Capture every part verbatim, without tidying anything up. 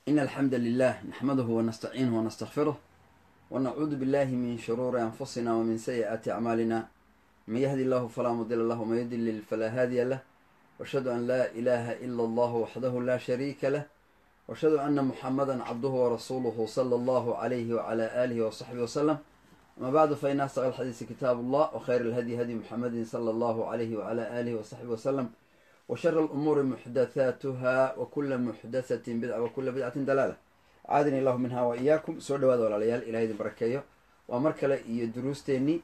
إن الحمد لله نحمده ونستعينه ونستغفره ونعوذ بالله من شرور أنفسنا ومن سيئات أعمالنا. من يهدي الله فلا مضل له ومن يضلل فلا هادي له، وأشهد أن لا إله إلا الله وحده لا شريك له، وأشهد أن محمدا عبده ورسوله صلى الله عليه وعلى آله وصحبه وسلم. أما بعد، فإن أصدق الحديث كتاب الله، وخير الهدي هدي محمد صلى الله عليه وعلى آله وصحبه وسلم، وشر الأمور محدثاتها وكل محدثة بدعة وكل بدعة دلالة. عادني الله منها وإياكم. سو dhawaada walaalayaal, ilaahay idin barakeeyo. waa mar kale iyo duruusteennii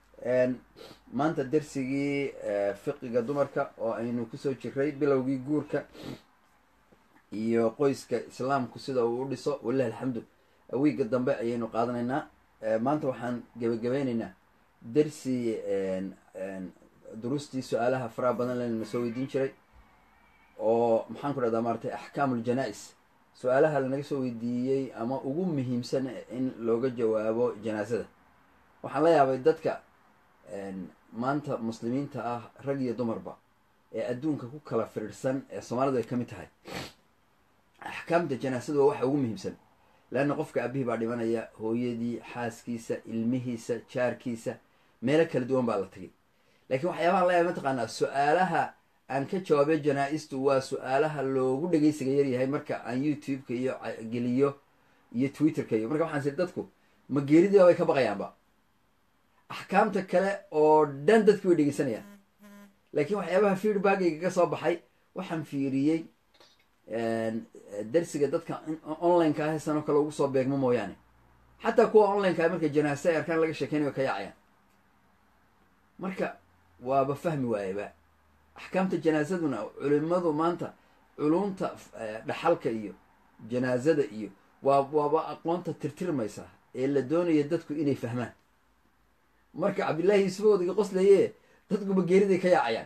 maanta dersigii fiqiga dumarka oo aynu kusoo jiray bilowgii guurka iyo qoyska islaamku sida uu u dhiso. walilahi alxamdu. wiiga dambe ayaynu qaadanaynaa. maanta waxaan gebagabeynaynaa dersi duruustii su-aalaha faraha badan lanana soo weydiin jiray oo maxaan ku dhahdaa maaratay axkaamu ljanaa-is, su-aalaha lanaga soo weydiiyey ama ugu muhiimsan in looga jawaabo janaasada. waxaan la yaabay dadka maanta muslimiinta ah, rag iyo dumarba, ee adduunka ku kala firirsan ee soomaalidu ay ka mid tahay. axkaamta janaasada waa waxa ugu muhiimsan, leanna qofka aabihii baa dhimanaya, hooyadii, xaaskiisa, ilmihiisa, jaarkiisa, meelo kala duwan baa la tagay. laakiin waxyaabaha la yaabay mataqaanaa su-aalaha aan ka jawaabay janaa-istu waa su-aalaha loogu dhegeysiga yaryahay marka aan youtube-ka iyo geliyo iyo twitter-ka iyo marka waxaan sii dadku ma geeridiiba bay ka baqayaanba. axkaamta kale oo dhan dadki way dhegeysanayaan, laakiin waxyaabaha feedbackayga ka soo baxay waxaan fiiriyey darsiga dadka online-ka ah sanoo kale ugu soo beegmo mooyaane, xataa kuwa online-ka marka janaasa ay arkaan laga sheekeynay way ka yaacayaan. marka waaba fahmi waayaba axkaamta janaasaduna. culimadu maanta culumta dhaxalka iyo janaasada iyo waa waaba aqoonta tirtirmaysa ee la doonaya dadku inay fahmaan. marka cabdillaahi yuusuf wadiga qoslaye dadkuba geeriday ka yaacayaan.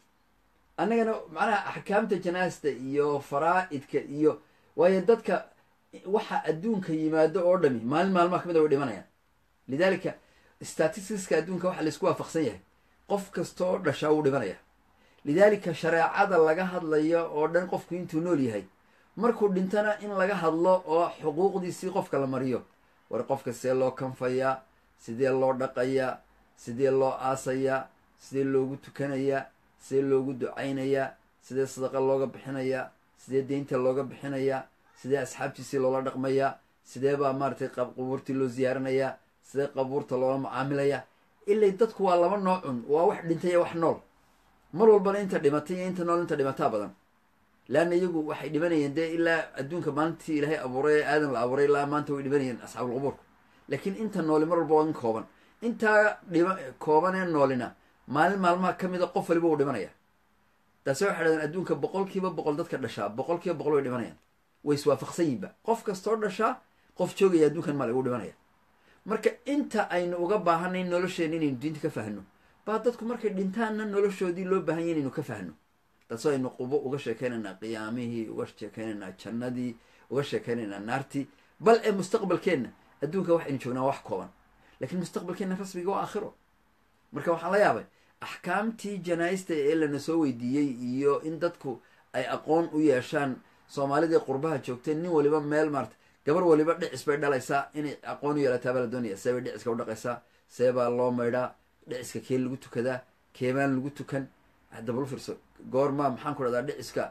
annagana macnaha axkaamta janaasta iyo faraa-idka iyo waayo dadka waxa adduunka yimaado oo dhami maalin maalmaha kamid a way dhimanayaan. lidaalika statistiska adduunka waxa laisku waafaqsan yahay qof kastoo dhashaa wuu dhimanaya. lidaalika shareecada laga hadlayo oo dhan qofku intuu nool yahay, markuu dhintana in laga hadlo oo xuquuqdiisii qofka la mariyo. war qofka sidee loo kanfayaa, sidee loo dhaqayaa, sidee loo aasayaa, sidee loogu tukanayaa, sidee loogu ducaynayaa, sidee sadaqa looga bixinayaa, sidee deynta looga bixinayaa, sidee asxaabtiisii loola dhaqmayaa, sidee baa maaratay qubuurtii loo ziyaaranayaa, sidee qabuurta loola mucaamilayaa. ilay dadku waa laba noocun, waa wax dhintay iyo wax nool. mar walbana inta dhimatay iyo inta nool inta dhimataa badan, leanna iyagu waxay dhimanayeen dee ilaa adduunka maalintii ilaahay abuuray ee aadan la abuuray ilaa maanta way dhimanayeen asxaabulqubuurku. laakiin inta nooli mar walba waa in kooban. intaa dhima kooban ee noolina maalin maalmaha ka mida qof waliba uu dhimanaya. taasi waxay dhahdeen adduunka boqol kiiba boqol dadka dhashaa boqol kiiba boqol way dhimanayaan. way iswaafaqsan yihinba. qof kastoo dhashaa qof joogaya adduunkan male uu dhimanaya. marka inta aynu uga baahanay nolosheena inaynu diinta ka fahno baa dadku markay dhintaanna noloshoodii loo baahanya inaynu ka fahno. taasoo aynu qubo uga sheekeynaynaa qiyaamihii, uga sheekeynaynaa jannadii, uga sheekeynaynaa naartii. bal ee mustaqbalkeenna adduunka waxaynu joognaa wax kooban, laakiin mustaqbalkeenna rasmiga waa aakhiro. marka waxaan la yaabay axkaamtii janaa-ista ee lana soo weydiiyey iyo in dadku ay aqoon u yeeshaan. soomaalidii qurbaha joogteen nin waliba meel maarta gabar waliba dhicis bay dhalaysaa, inay aqoon u yeelataa baa la doonaya. see bay dhiciska u dhaqaysaa, see baa loo maydhaa, dhiciska kee lagu tukadaa, keebaan lagu tukan. dabal fiirso goorma maxaan ku dhahdaa dhiciska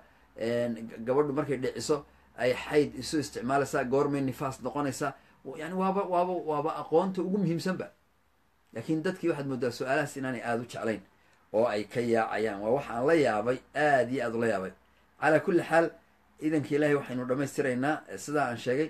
gabadhu markay dhiciso ay xayd isu isticmaalaysaa, goormay nifaas noqonaysaa. yani waaba waaba waaba aqoonta ugu muhiimsanba. laakiin dadkii waxaad moodaa su-aalahaas inaanay aada u jeclayn oo ay ka yaacayaan. waa waxaan la yaabay, aada iyo aada ula yaabay. calaa kulli xaal, idanka ilaahay waxaynu dhamaystiraynaa sidaa aan sheegay,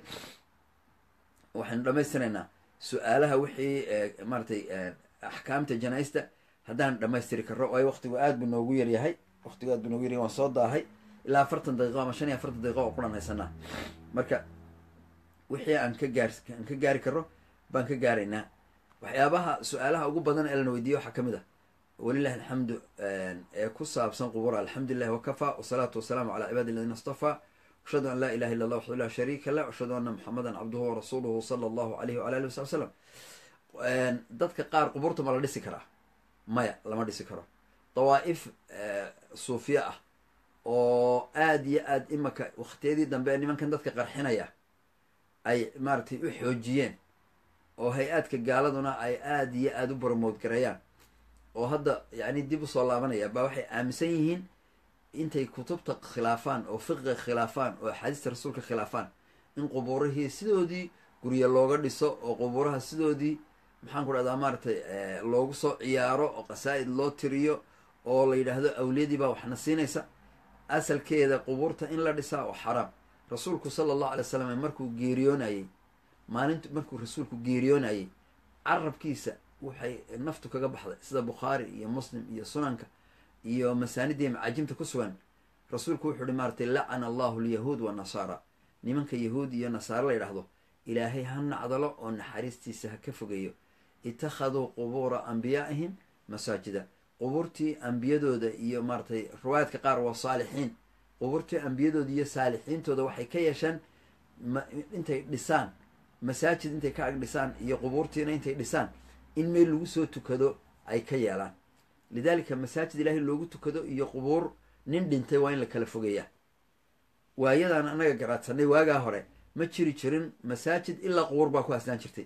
waxaynu dhamaystiraynaa su-aalaha wixii maaratay axkaamta janaa-ista haddaan dhamaystiri karro. waayo waqtigu aada buu noogu yaryahay waqtigu aad buu noogu yaryahay. waan soo daahay ilaa afartan daqiiqo ama shan iyo afartan daqiiqo oo quran haysanaa. marka wixii aan ka gaar aan ka gaari karro baan ka gaaraynaa. waxyaabaha su-aalaha ugu badan ee lana weydiiyey waxaa kamid ah walilahi alxamdu ee ku saabsan qubura. alxamdulilahi wakafaa, wasalaatu wasalaamu calaa cibaadi aladiina istafaa, ashhadu an laa ilaha illa allah waxdu laa shariika lah, ashhadu anna muxamadan cabduhu warasuuluhu sala allahu alayhi wala alihi wasabi wsalam. dadka qaar qubuurta ma la dhisi karaa? maya, lama dhisi karo. dawaa'if suufiya ah oo aada iyo aad imaka waktiyadii dambe nimankan dadka qarxinaya ay maaragtay u xoojiyeen oo hay-aadka gaaladuna ay aada iyo aada u boromood gareeyaan oo hadda yacni dib usoo laabanaya baa waxay aaminsan yihiin intay kutubta khilaafaan oo fiqiga khilaafaan oo axaadiista rasuulka khilaafaan in qubuurihii sidoodii guryo looga dhiso oo qubuuraha sidoodii maxaan ku dhahdaa maaragtay loogu soo ciyaaro oo qasaa-id loo tiriyo oo la yidhaahdo awliyadii baa waxna siinaysa asalkeeda qubuurta in la dhisaa oo xaraam rasuulku sala allahu alay wasalam markuu geeriyoonayey maalintu markuu rasuulku geeriyoonayey carabkiisa waxay naftu kaga baxday sida bukhaari iyo muslim iyo sunanka iyo masaanidii macaajimta ku sugan rasuulku wuxuu uhi maaratay lacana allahu alyahuud wanasaara nimanka yahuud iyo nasaare la yidhaahdo ilaahay ha nacdalo oo naxariistiisa ha ka fogeeyo itakhaduu qubuura ambiyaa'ihim masaajida qubuurtii ambiyadooda iyo maaratay riwaayaadka qaar waa saalixiin qubuurtii ambiyadooda iyo saalixiintooda waxay ka yeesheen intay dhisaan masaajid intay ka ag dhisaan iyo qubuurtiina intay dhisaan in meel lagu soo tukado ay ka yeelaan lidaalika masaajid ilaahay loogu tukado iyo qubuur nin dhintay waa in la kala fogeeyaa waayadaan annaga garaadsanay waagaa hore ma jiri jirin masaajid ilaa qubuur baa ku asnaan jirtay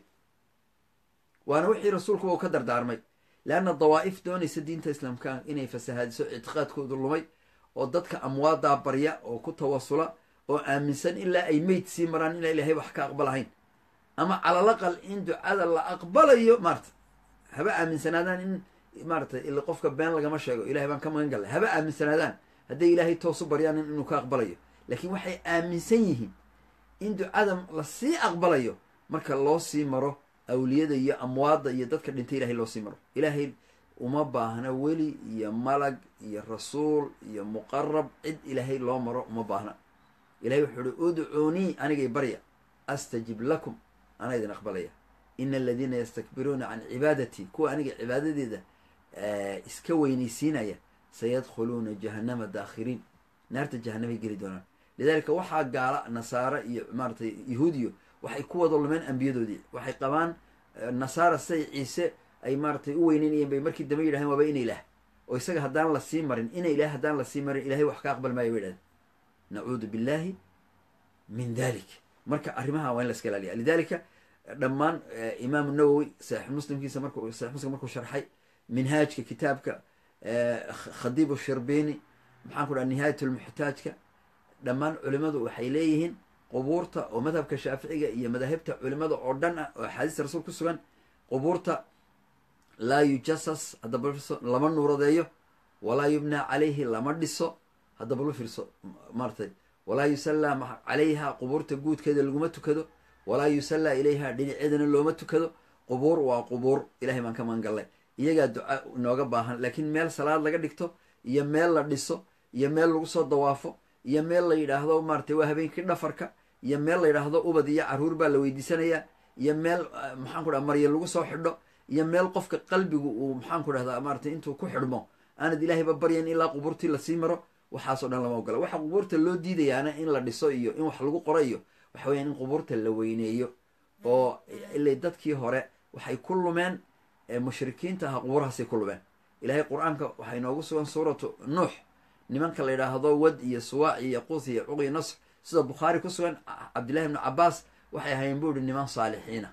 waana wixii rasuulkuba uu ka dardaarmay leanna dawaa'if doonaysa diinta islaamka inay fasahaadiso ictiqaadkoodu lumay oo dadka amwaadaa barya oo ku tawasula oo aaminsan ilaa ay meyd sii maraan inaa ilaahay wax ka aqbalahayn ama calalaqal in ducada la aqbalayo maarata haba aaminsanaadaan in maaratay ila qofka been lagama sheego ilahay baan ka magan gallay haba aaminsanaadaan hadday ilaahay toosu baryaan inuu ka aqbalayo laakiin waxay aaminsan yihiin in ducada lasii aqbalayo marka loo sii maro awliyada iyo amwaadda iyo dadka dhintay ilahay loo sii maro ilaahay uma baahna weli iyo malag iyo rasuul iyo muqarab cid ilaahay loo maro uma baahna ilahay wuxuu uhi udcuunii anigay barya astajib lakum anaa idin aqbalaya ina aladiina yastakbiruuna can cibaadatii kuwa aniga cibaadadeeda iska weynaysiinaya sayadkhuluuna jahannama daakhiriin naarta jahanamay geli doonaan lidaalika waxaa gaala nasaare iyo maaratay yahuudiyo waxay ku wada lumeen ambiyadoodii waxay qabaan nasaara say ciise ay maaratay u weyneynayeen bay markii dambe yidhahdeen waaba ina ilaah oo isaga haddaan la sii marin ina ilaah haddaan la sii marin ilahay wax ka aqbal maayo bay yidhahdeen nacuudu billahi min dalik marka arrimaha waa in la iska ilaaliya lidalika dhammaan imaamu nawowi saxiix muslimkiisa marku saxiix muslim markuu sharxay minhaajka kitaabka khadiib shirbini maxaan ku dhaha nihaayat lmuxtaajka dhammaan culimadu waxay leeyihiin qubuurta oo madhabka shaaficiga iyo madaahibta culimada oo dhan ah oo axaadiista rasuul ku sugan qubuurta laa yujasas haddaba fiirso lama nuuradeeyo walaa yubnaa calayhi lama dhiso haddaba lu fiirso maaratay walaa yusallaa calayha qubuurta guudkeeda laguma tukado walaa yusallaa ilayha dhinaceedana looma tukado qubuur waa qubuur ilahay baan ka magan gallay iyagaa duca inooga baahan laakiin meel salaad laga dhigto iyo meel la dhiso iyo meel lagu soo dawaafo iyo meel la yidhaahdo maaratay waa habeenkii dhafarka iyo meel la yidhaahdo ubad iyo caruur baa la weydiisanayaa iyo meel maxaan ku dhaha marya lagu soo xidho iyo meel qofka qalbigu uu maxaan ku dhahdaa maaratay intuu ku xidhmo aanad ilaahayba baryan ilaa qubuurtii lasii maro waxaasoo dhan lama ogola waxa qubuurta loo diidayaana in la dhiso iyo in wax lagu qoro iyo waxa weyaan in qubuurta la weyneeyo oo ilay dadkii hore waxay ku lumeen mushrikiinta ahaa qubuurahaasay ku lumeen ilaahay qur-aanka waxaa inoogu sugan suuratu nuux nimanka la yidhaahdo wad iyo suwaac iyo yaquuth iyo cuq iyo nasr sida bukhaari ku sugan cabdillahi ibnu cabaas waxay ahayen buu ihi niman saalixiina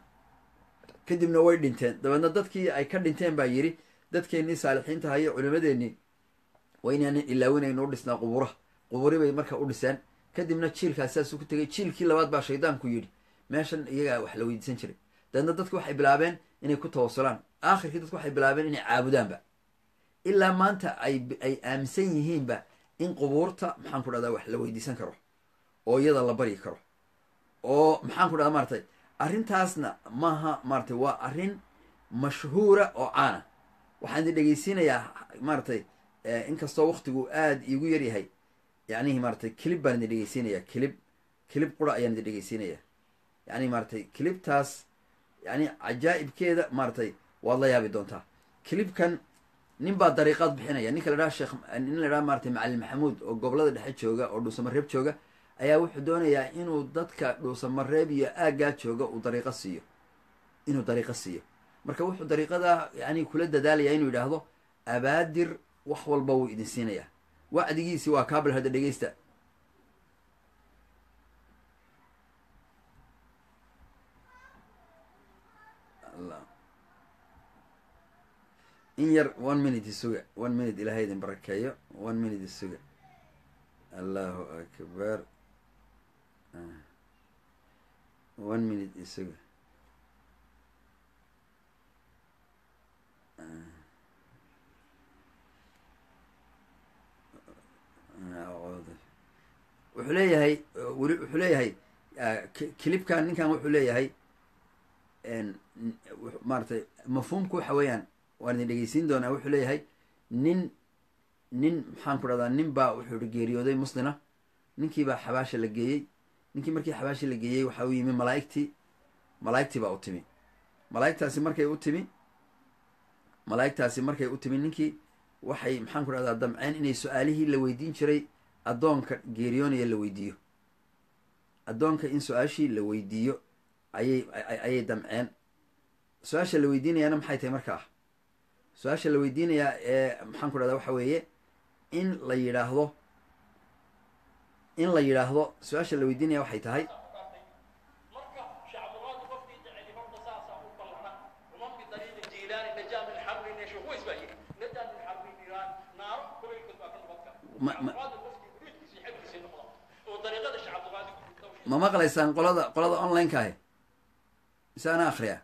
kadibna way dhinteen dabeedna dadkii ay ka dhinteen baa yidhi dadkeennii saalixiinta hayo culimadeennii waa inaanan ilaawinaynu u dhisnaa qubuuraha qubuuri bay marka u dhiseen kadibna jiilkaas saasuu ku tegay jiilkii labaad baa shaydaanku yidhi meeshan iyagaa wax la weydiisan jiray dabeedna dadku waxay bilaabeen inay ku tawasulaan aakhirkii dadku waxay bilaabeen inay caabudaanba ilaa maanta ay ay aaminsan yihiinba in qubuurta maxaan ku dhahdaa wax la weydiisan karo oo iyada la baryi karo oo maxaan ku dhahdaa maaratay arrintaasna maaha maaratay waa arrin mashhuura oo caana waxaan idin dhegeysiinayaa maaratay inkastoo waktigu aada iigu yaryahay yacnihi maaratay kilib baan idin dhegeysiinayaa kilib kilib qura ayaan idin dhegeysiinayaa yacni maaratay kilibtaas yani cajaa'ibkeeda maaratay waad la yaabi doontaa kilibkan nin baa dariiqaad bixinaya ninka la dhaha sheekh nin la dhaha maaratay macalin maxamuud oo gobolada dhexe jooga oo dhuusamareeb jooga ayaa wuxuu doonayaa inuu dadka dhuusamareeb iyo aaggaa jooga uu dariiqo siiyo inuu dariiqo siiyo marka wuxuu dariiqadaa yani kula dadaalayaa inuu yidhaahdo abaadir wax walba wuu idin siinayaa wacdigiisi waa kaabil hadda dhegeysta. allah in yar one minute isuga one minute ilaahay idin barakeeyo one minute isuga. allahu akbar one minute isuga. wuxuu leeyahay weli wuxuu leeyahay clipkan ninkan wuxuu leeyahay maaratay mafhuumku waxa weeyaan waan idin dhegeysiin doonaa. wuxuu leeyahay nin nin maxaan ku dhahdaa nin baa wuxuu i geeriyooday muslina. ninkii baa xabaasha la geeyey. ninkii markii xabaasha la geeyey waxaa u yimi malaaigtii malaaigtii baa u timi. malaaigtaasi markay u timi malaaigtaasi markay u timi ninkii waxay maxaan ku dhahdaa damceen inay su-aalihii la weydiin jiray addoonka geeriyoonaya la weydiiyo. addoonka in su-aashii la weydiiyo ayay ayay damceen. su-aasha la weydiinayaana maxay tahay markaa? su-aasha la weydiinayaa ee maxaan ku dhahdaa waxa weeye in la yidhaahdo in la yidhaahdo su-aasha la weydiinaya waxay tahay ma maqlaysaan qolada qolada online-ka ahi mise ana akriya?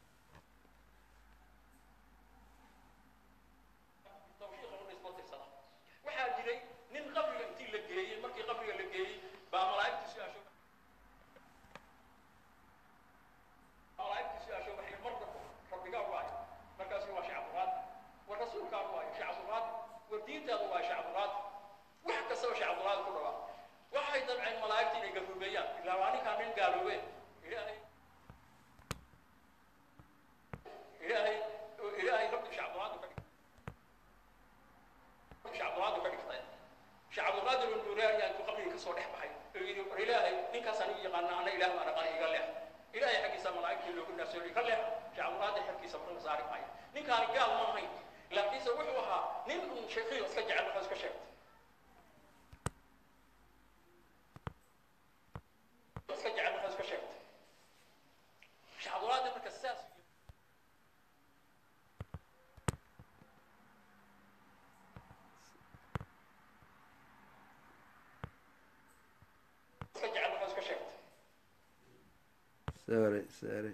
sorry sorry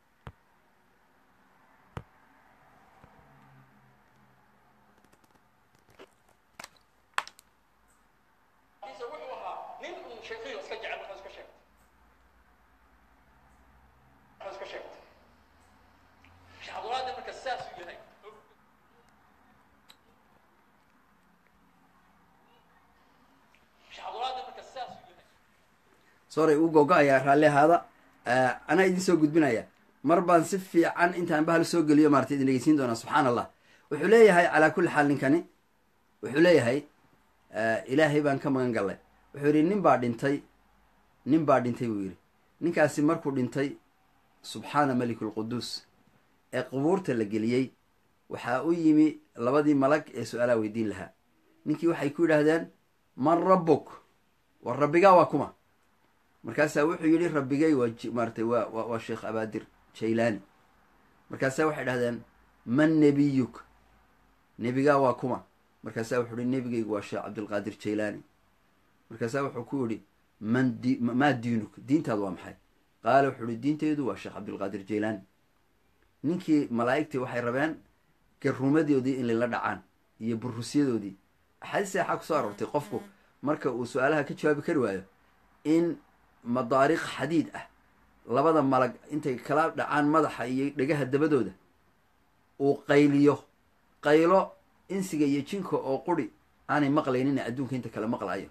sorry uu gogo-ayaa raalli ahaada. anaa idin soo gudbinaya mar baan si fiican intaan bahal soo geliyo maarata idin dhegeysiin doonaa. subxaan allah. wuxuu leeyahay calaa kulli xaal ninkani wuxuu leeyahay ilaahay baan ka magan gallay. wuxuu yidhi nin baa dhintay nin baa dhintay buu yidhi. ninkaasi markuu dhintay subxaana melikulquduus ee qubuurta la geliyey waxaa u yimi labadii malag ee su-aalaa weydiin lahaa. ninkii waxay ku yidhaahdeen man rabbuk, war rabbigaa waa kuma? markaasaa wuxuu yidhi rabbigay waa maaratay waa waa sheekh abaadir jaylaani. markaasaa waxay dhahdeen man nebiyuk, nebigaa waa kuma? markaasaa wuxuu yihi nebigaygu waa sheekh cabdilqaadir jaylaani. markaasaa wuxuu ku yidhi man di maa diinuk, diintaadu waa maxay? qaala wuxuu yihi diinteydu waa sheekh cabdilqaadir jaylaani. ninkii malaa'igtii waxay rabeen garuumadoodii in lala dhacaan iyo burusyadoodii. axaadiis waxaa kusoo aroortay qofku marka uu su-aalaha ka jawaabi kari waayo in madaariq xadiid ah labada malag intay kala dhacaan madaxa iyo dhegaha dabadooda uu qayliyo qaylo insiga iyo jinka oo quri aanay maqlaynina adduunka inta kale maqlayo.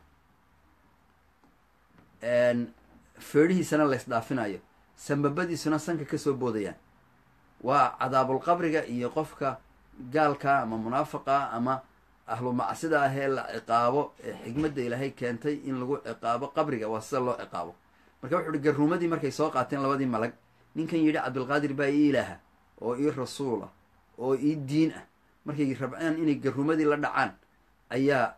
feedhihiisana laysdhaafinayo, sambabadiisuna sanka kasoo boodayaan. waa cadaabulqabriga iyo qofka gaalka ama munaafiqa ama ahlu macsida ahee la ciqaabo ee xigmadda ilaahay keentay in lagu ciqaabo qabriga waa sida loo ciqaabo. marka wuxu uhi garuumadii markay soo qaateen labadii malag, ninkan yidhi cabdilqaadir baa ii ilaaha oo ii rasuul ah oo ii diin ah, markay rabceen inay garuumadii la dhacaan ayaa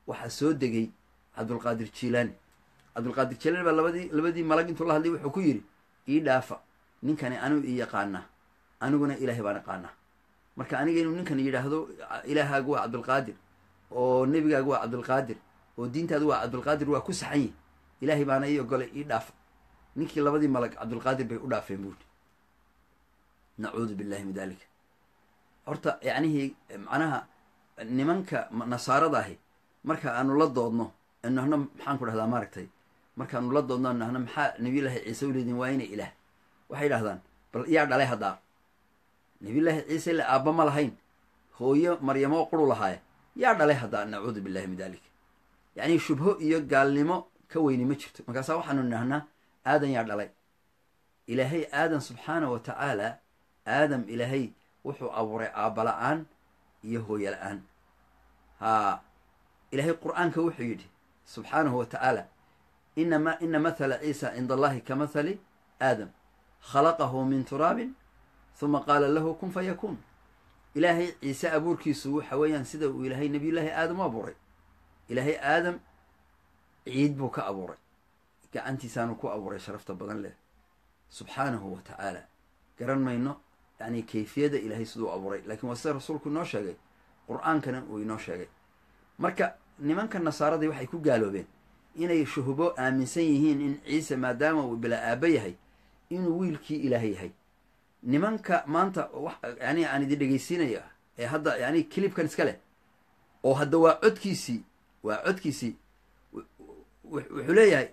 waxaa soo degay cabdulqaadir jiilaani cabdulqaadir jiilaani baa labadii labadii malag intuu la hadlay wuxuu ku yidhi ii dhaafa ninkani anigu ii yaqaanaa aniguna ilaahay baan aqaanaa marka aniga inuu ninkan yidhaahdo ilaahaagu waa cabdulqaadir oo nebigaagu waa cabdulqaadir oo diintaadu waa cabdulqaadir waa ku saxan yihi ilaahay baana ii ogolay ii dhaafa ninkii labadii malag cabdulqaadir bay u dhaafeen buuhi nacuudu billahi min dalika horta yacnihii macnaha nimanka nasaarada ahi marka aanu la doodno nahno maxaan ku dhahdaa maaragtay markaanu la doodno nahno maxaa nabiyullaahi ciise u leediin waa inay ilaah waxay dhahdaan bal yaa dhalay haddaa nabiyullaahi ciise le aabba ma lahayn hooyo maryamoo quru lahaaya yaa dhalay haddaa nacuudu billahi min dalik yacni shubho iyo gaalnimo ka weyni ma jirto markaasaa waxaanu nahnaa aadan yaa dhalay ilaahay aadan subxaana wa tacaala aadam ilaahay wuxuu abuuray aabba la-aan iyo hooyo la-aan haa ilaahay qur-aanka wuxuu yidhi subxaanahu wa tacaala inama ina mathala ciisa cinda allahi ka mathali aadam khalaqahu min turaabin huma qaala lahu kun fayakuun ilaahay ciise abuurkiisu waxa weeyaan sida uu ilaahay nabiyullaahi aadam u abuuray ilaahay aadam ciid buu ka abuuray gacantiisaanu ku abuuray sharafta badan leh subxaanahu wa tacaala garan mayno yani kayfiyada ilaahay siduu abuuray lakiin waa sida rasuulku inoo sheegay qur-aankana uu inoo sheegay marka nimanka nasaaradii waxay ku gaaloobeen inay shuhubo aaminsan yihiin in ciise maadaama uu bilaa aaba yahay inuu wiilkii ilaahay yahay nimanka maanta yani aan idin dhegaysiinaya ee hadda yani kilibkan iska leh oo hadda waa codkiisii waa codkiisii wuxuu leeyahay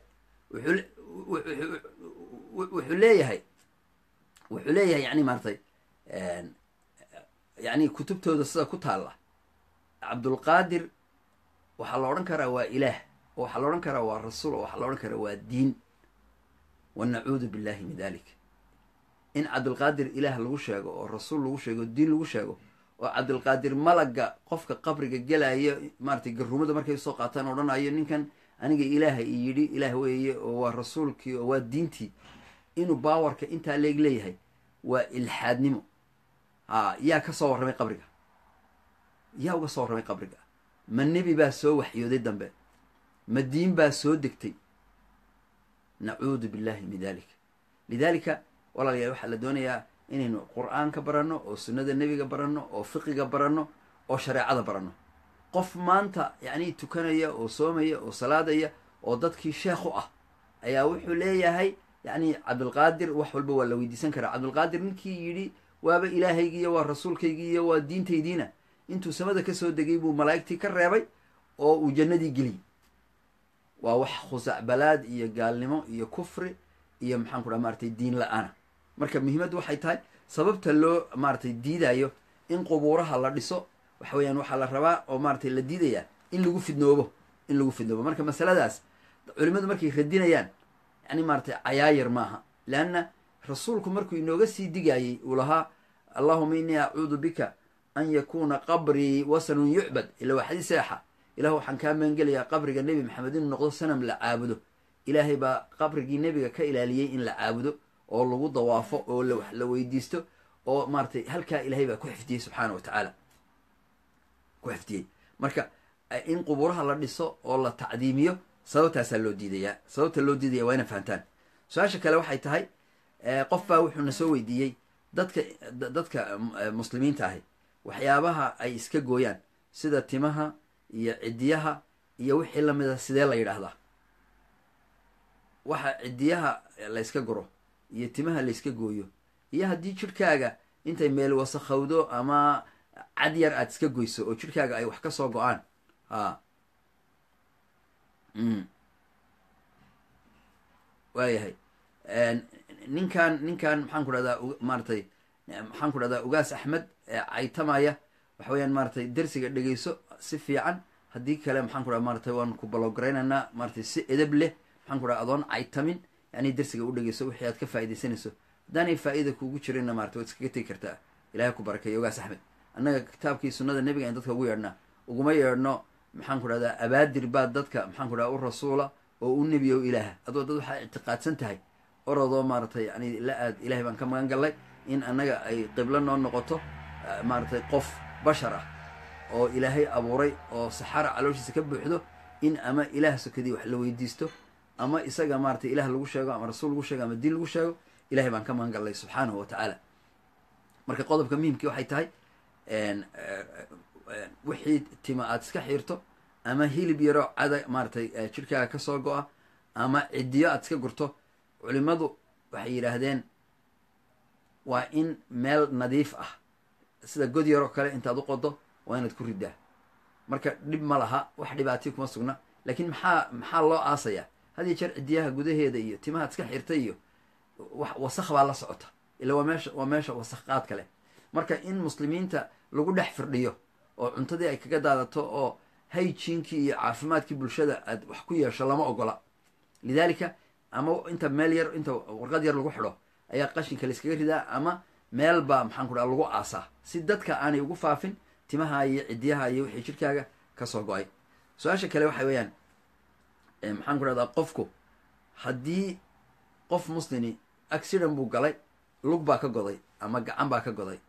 wuxuu leeyahay wuxuu leeyahay yani maaratay yani kutubtooda sida ku taalla cabdulqaadir waxaa la odhan karaa waa ilaah oo waxaa la odhan karaa waa rasuul oo waxaa la odhan karaa waa diin wa nacuudu billahi min dalik in cabdulqaadir ilaah lagu sheego oo rasuul lagu sheego diin lagu sheego oo cabdulqaadir malaga qofka qabriga gelaya maaratay garumada markay soo qaataan odhanayo ninkan aniga ilaaha i yidhi ilaah weeye oo waa rasuulkii oo waa diintii inuu baawarka intaa leeg leeyahay waa ilxaadnimo haa yaa ka soo warramay qabriga yaa uga soo warramay qabriga ma nebi baa soo waxyooday dambe ma diin baa soo degtay nacuudu billahi min dalik lidaalika walaalayaal waxaa la doonayaa inaynu qur-aanka baranno oo sunnada nebiga baranno oo fiqiga baranno oo shareecada baranno qof maanta yacni tukanaya oo soomaya oo salaadaya oo dadkii sheekh u ah ayaa wuxuu leeyahay yacni cabdulqaadir wax walba waa la weydiisan karaa cabdulqaadir ninkii yidhi waaba ilaahaygiiyo waa rasuulkaygiiyo waa diintaydiina intuu samada ka soo degay buu malaa'igtii ka reebay oo uu jannadii geliyey waa wax khusacbalaad iyo gaalnimo iyo kufri iyo maxaan ku dhaha maaratay diin la-aana marka muhiimaddu waxay tahay sababta loo maaratay diidayo in qubuuraha la dhiso waxa weeyaan waxaa la rabaa oo maaratay la diidayaa in lagu fidnoobo in lagu fidnoobo marka masaladaas culimmadu markay radinayaan yani maaratay cayaayar maaha leanna rasuulku markuu inooga sii digaayey uu lahaa allahuma innii acuudu bika an yakuuna qabrii wasanun yucbad ila waa xadiis seexa ilah waxaan kaa maangelayaa qabriga nebi maxamed inuu noqdo sanam la caabudo ilaahay baa qabrigii nebiga ka ilaaliyey in la caabudo oo lagu dawaafo oo wax la weydiisto oo maaratay halkaa ilaahay baa ku xifdiyey subxaana wa tacaala ku xifdiyey marka in qubuuraha la dhiso oo la tacdiimiyo sababtaasaa loo diidayaa sababta loo diidaya waa ina fahamtaan su-aasha kale waxay tahay qof baa wuxuuna soo weydiiyey dadka dadka muslimiinta ahi waxyaabaha ay iska gooyaan sida timaha iyo cidiyaha iyo wixii lamida sidee la yidhaahdaa waxa cidiyaha layska guro iyo timaha layska gooyo iyo haddii jidhkaaga intay meel wasakhowdo ama cad yar aad iska goyso oo jidhkaaga ay wax ka soo go-aan ha waayahay ninkan ninkan maxaan ku dhahdaa maaratay maxaan ku dhahdaa ugaas axmed caytamaya waxa weyaan maaratay dersiga dhegeyso si fiican haddii kale maxaan ku dhaha maaratay waan ku balogaraynanaa maaratay si edab leh maxaan ku dhaha adoon caytamin yani dersiga u dhegeyso wixii aad ka faaidaysanayso haddaanay faa-ida kuugu jirinna maratay waad iskaga tegi kartaa ilahay ku barakeeya ugaas axmed annaga kitaabkii sunnada nebiga in dadka ugu yeedhnaa uguma yeedhno maxaan ku dhahdaa abaadir baad dadka maxaan ku dhaha u rasuula oo u nebi o ilaaha adoo dad waxaa ictiqaadsan tahay orodoo maaratay yani la aad ilahay baan ka magan gallay in annaga ay qiblo noo noqoto maaratay qof bashar ah oo ilaahay abuuray oo saxara calooshiisa ka buuxdo in ama ilaah sokadii wax la weydiisto ama isaga maaratay ilaah lagu sheego ama rasuul lagu sheego ama diin lagu sheego ilahay baan ka magan gallay subxaanahu wa tacaala. marka qodobka muhimkii waxay tahay wixii tima aad iska xiirto ama hilib yaro cada maaratay jirkaaga kasoo go-a ama cidiyo aad iska gurto, culimadu waxay yidhaahdeen waa in meel nadiif ah sida god yaroo kale intaad u qodo waa inaad ku ridaa. marka dhib ma laha, wax dhibaatiya kuma sugna. laakiin maxaa maxaa loo aasayaa? had iyo jeer cidiyaha gudaheeda iyo timahaad iska xirtay iyo wax wasakh baa la socota, ila waa meesha waa meesha wasakh qaad kale. marka in muslimiinta lagu dhex firdhiyo oo cuntadii ay kaga daadato oo hygiinkii iyo caafimaadkii bulshada aad wax ku yeesho lama ogola. lidaalika ama inta meel yar inta warqad yar lagu xidho ayaa qashinka la iskaga ridaa, ama meel baa maxaan ku dhaha lagu aasaa si dadka aanay ugu faafin timaha iyo cidiyaha iyo wixii jirkaaga kasoo go-ay. su-aasha kale waxa weeyaan maxaan ku dhahdaa, qofku haddii qof muslimi accident buu galay, lug baa ka goday ama gacan baa ka goday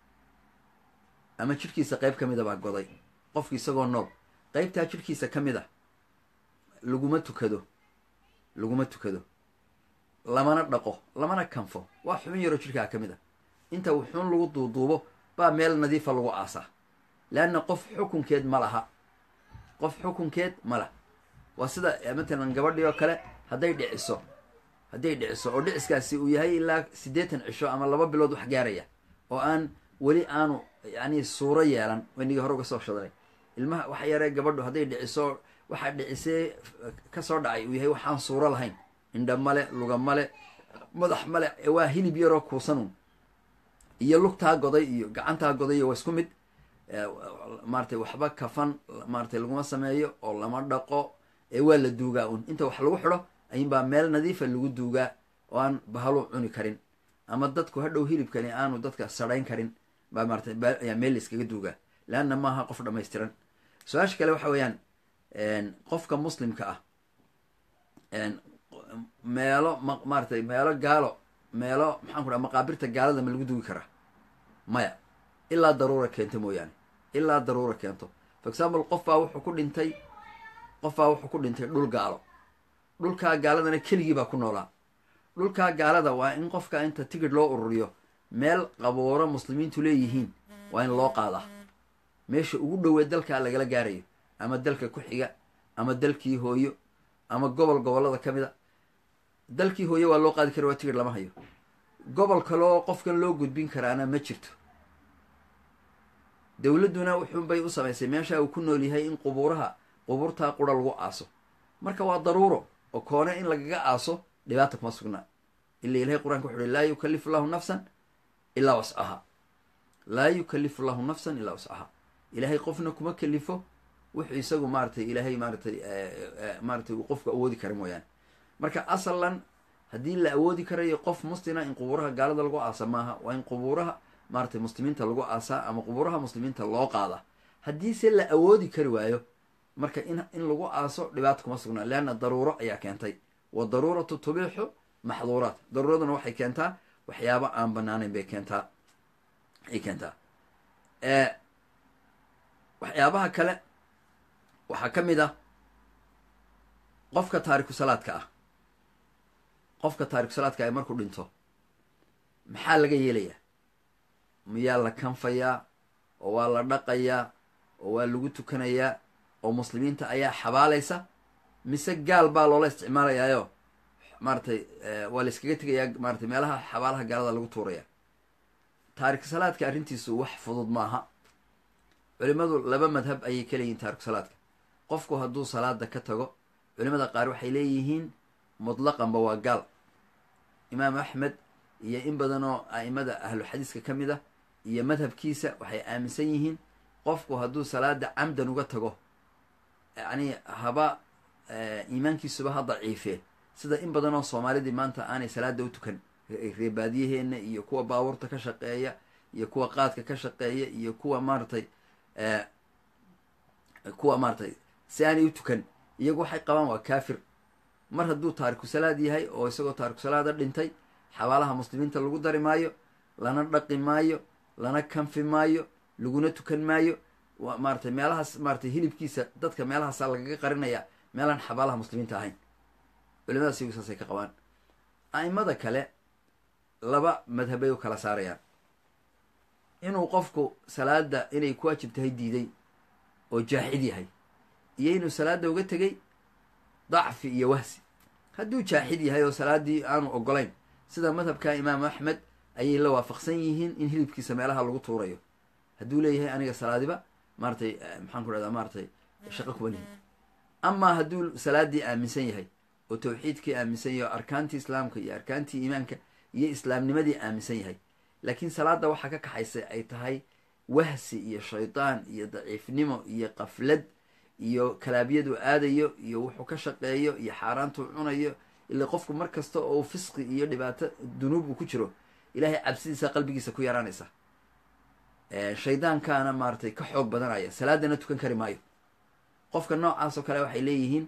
ama jirkiisa qeyb ka mida baa goday, qofki isagoo nool qeybtaa jirkiisa ka mid a laguma tukado laguma tukado lamana dhaqo lamana kanfo. waa xubin yaroo jirkaa ka mid a, inta wuxuun lagu duuduubo baa meel nadiifa lagu aasaa. leanna qof xukunkeed ma laha qof xukunkeed ma lah. waa sida matalan gabadhii oo kale hadday dhiciso hadday dhiciso oo dhiciskaasi uu yahay ilaa siddeetan cisho ama laba bilood wax gaaraya oo aan weli aanu yani suuro yeelan, waynigii hore uga soo shadalay ilmaha waxa yaree gabadhu hadday dhiciso waxaa dhicisee kasoo dhacay uu yahay waxaan suuro lahayn, indha male, luga male, madax male, waa hilib yaroo kuusanun, iyo lugtaa goday iyo gacantaa goday iyo waa isku mid. maaratay waxba kafan maaratay laguma sameeyo oo lama dhaqo, ee waa la duugaa un. inta wax lagu xidho ayinbaa meel nadiifa lagu duugaa oo aan bahalu cuni karin ama dadku hadhow hilibkani aanu dadka sarayn karin baa maaratay ayaa meel la iskaga duugaa, leanna maaha qof dhamaystiran. su-aasha kale waxa weeyaan qofka muslimka ah meelo ma maaratay meelo gaalo meelo maxaan ku dhaha maqaabirta gaalada ma lagu duugi karaa? maya, ilaa daruura keento mooyaane, ilaa daruura keento. for example qof baa wuxuu ku dhintay qof baa wuxuu ku dhintay dhul gaalo, dhulkaa gaaladana keligii baa ku noolaa. dhulkaa gaalada waa in qofka inta tigid loo ururiyo meel qabooro muslimiintu leeyihiin waa in loo qaadaa, meesha ugu dhowee dalkaa lagala gaarayo, ama dalka ku xiga ama dalkii hooyo ama gobol gobollada ka mid a. dalkii hooyo waa loo qaadi kara, waa tigid lama hayo. gobol kaloo qofkan loo gudbin karaana ma jirto. dowladduna wuxuunbay u samaysay meesha uu ku nool yahay in qubuuraha qubuurtaa qura lagu aaso. marka waa daruuro oo koone in lagaga aaso dhibaata kuma sugnaa. ila ilahay qur-aanka wuxu uhi laa yukallifu llahu nafsan ilaa wascaha, laa yukallifu llahu nafsan ilaa wascaha. ilaahay qofna kuma kalifo wuxuu isagu maaratay ilaahay maaratay maaratay uu qofka awoodi kara mooyaane. marka asalan haddii la awoodi karayo qof muslima in qubuuraha gaalada lagu aasa maaha, waa in qubuuraha maaratay muslimiinta lagu aasaa ama qubuuraha muslimiinta loo qaada. haddiise la awoodi kari waayo marka in in lagu aaso dhibaata kuma sugnaa, leanna daruuro ayaa keentay. wa daruuratu tubiixu maxduuraat. daruuraduna waxay keentaa waxyaabo aan banaanayn bay keentaa ay keentaa. waxyaabaha kale waxaa ka mid ah qofka taariku salaadka ah qofka taariku salaadka ah markuu dhinto maxaa laga yeelayaa? miyaa la kanfayaa oo waa la dhaqayaa oo waa lagu tukanayaa oo muslimiinta ayaa xabaalaysa, mise gaal baa loola isticmaalayaayo maaratay waa la iskaga tegayaa maaratay meelaha xabaalaha gaalada lagu tuuraya? taariku salaadka arrintiisu wax fudud maaha. culimadu laba madhab ayay ka leeyihiin taariku salaadka. qofku hadduu salaada ka tago, culimada qaar waxay leeyihiin mutlaqanba waa gaal. imaam axmed iyo in badanoo a'imada ahlu xadiiska ka mid ah iyo madhabkiisa waxay aaminsan yihiin qofku hadduu salaada camdan uga tago, yacni haba iimaankiisuba ha daciifee, sida in badanoo soomaalidii maanta aanay salaada u tukan, reebaadiyaheenna iyo kuwa baabuurta ka shaqeeya iyo kuwa qaadka ka shaqeeya iyo kuwa maaratay kuwa maaratay si aanay u tukan, iyagu waxay qabaan waa kaafir. mar hadduu taariku salaad yahay oo isagoo taariku salaada dhintay, xabaalaha muslimiinta lagu dari maayo, lana dhaqi maayo, lana kanfi maayo, laguna tukan maayo. maaratay meelahaas maaratay hilibkiisa dadka meelahaasaa lagaga qarinaya meelaan xabaalaha muslimiinta ahayn. culimadaas iyagu saasay ka qabaan. a'imada kale laba madhabay u kala saarayaan. inuu qofku salaada inay ku waajib tahay diiday oo jaaxid yahay, iyo inuu salaada uga tegay dacfi iyo wahsi. hadduu jaaxid yahay oo salaadii aanu ogolayn, sida madhabka imaamu axmed ayay la waafaqsan yihiin in hilibkiisa meelaha lagu tuurayo. hadduu leeyahay aniga salaadiba maaratay maxaan ku dhahdaa maaratay shaqo kuba lihi. amaa hadduu salaadii aaminsan yahay oo tawxiidkii aaminsan yahay oo arkaantii islaamka iyo arkaantii iimaanka iyo islaamnimadii aaminsan yahay, laakiin salaada waxaa ka kaxaysa ay tahay wahsi iyo shaydaan iyo daciifnimo iyo qaflad iyo kalaabiyadu aadayo iyo wuxuu ka shaqeeyo iyo xaaraantuu cunayo. ila qofku mar kasta oo fisqi iyo dhibaato dunuub uu ku jiro, ilaahay cabsidiisa qalbigiisa ku yaraanaysa, shaydaankaana maaratay ka xoog badanaya, salaadana tukan kari maayo. qofka noocaas oo kale waxay leeyihiin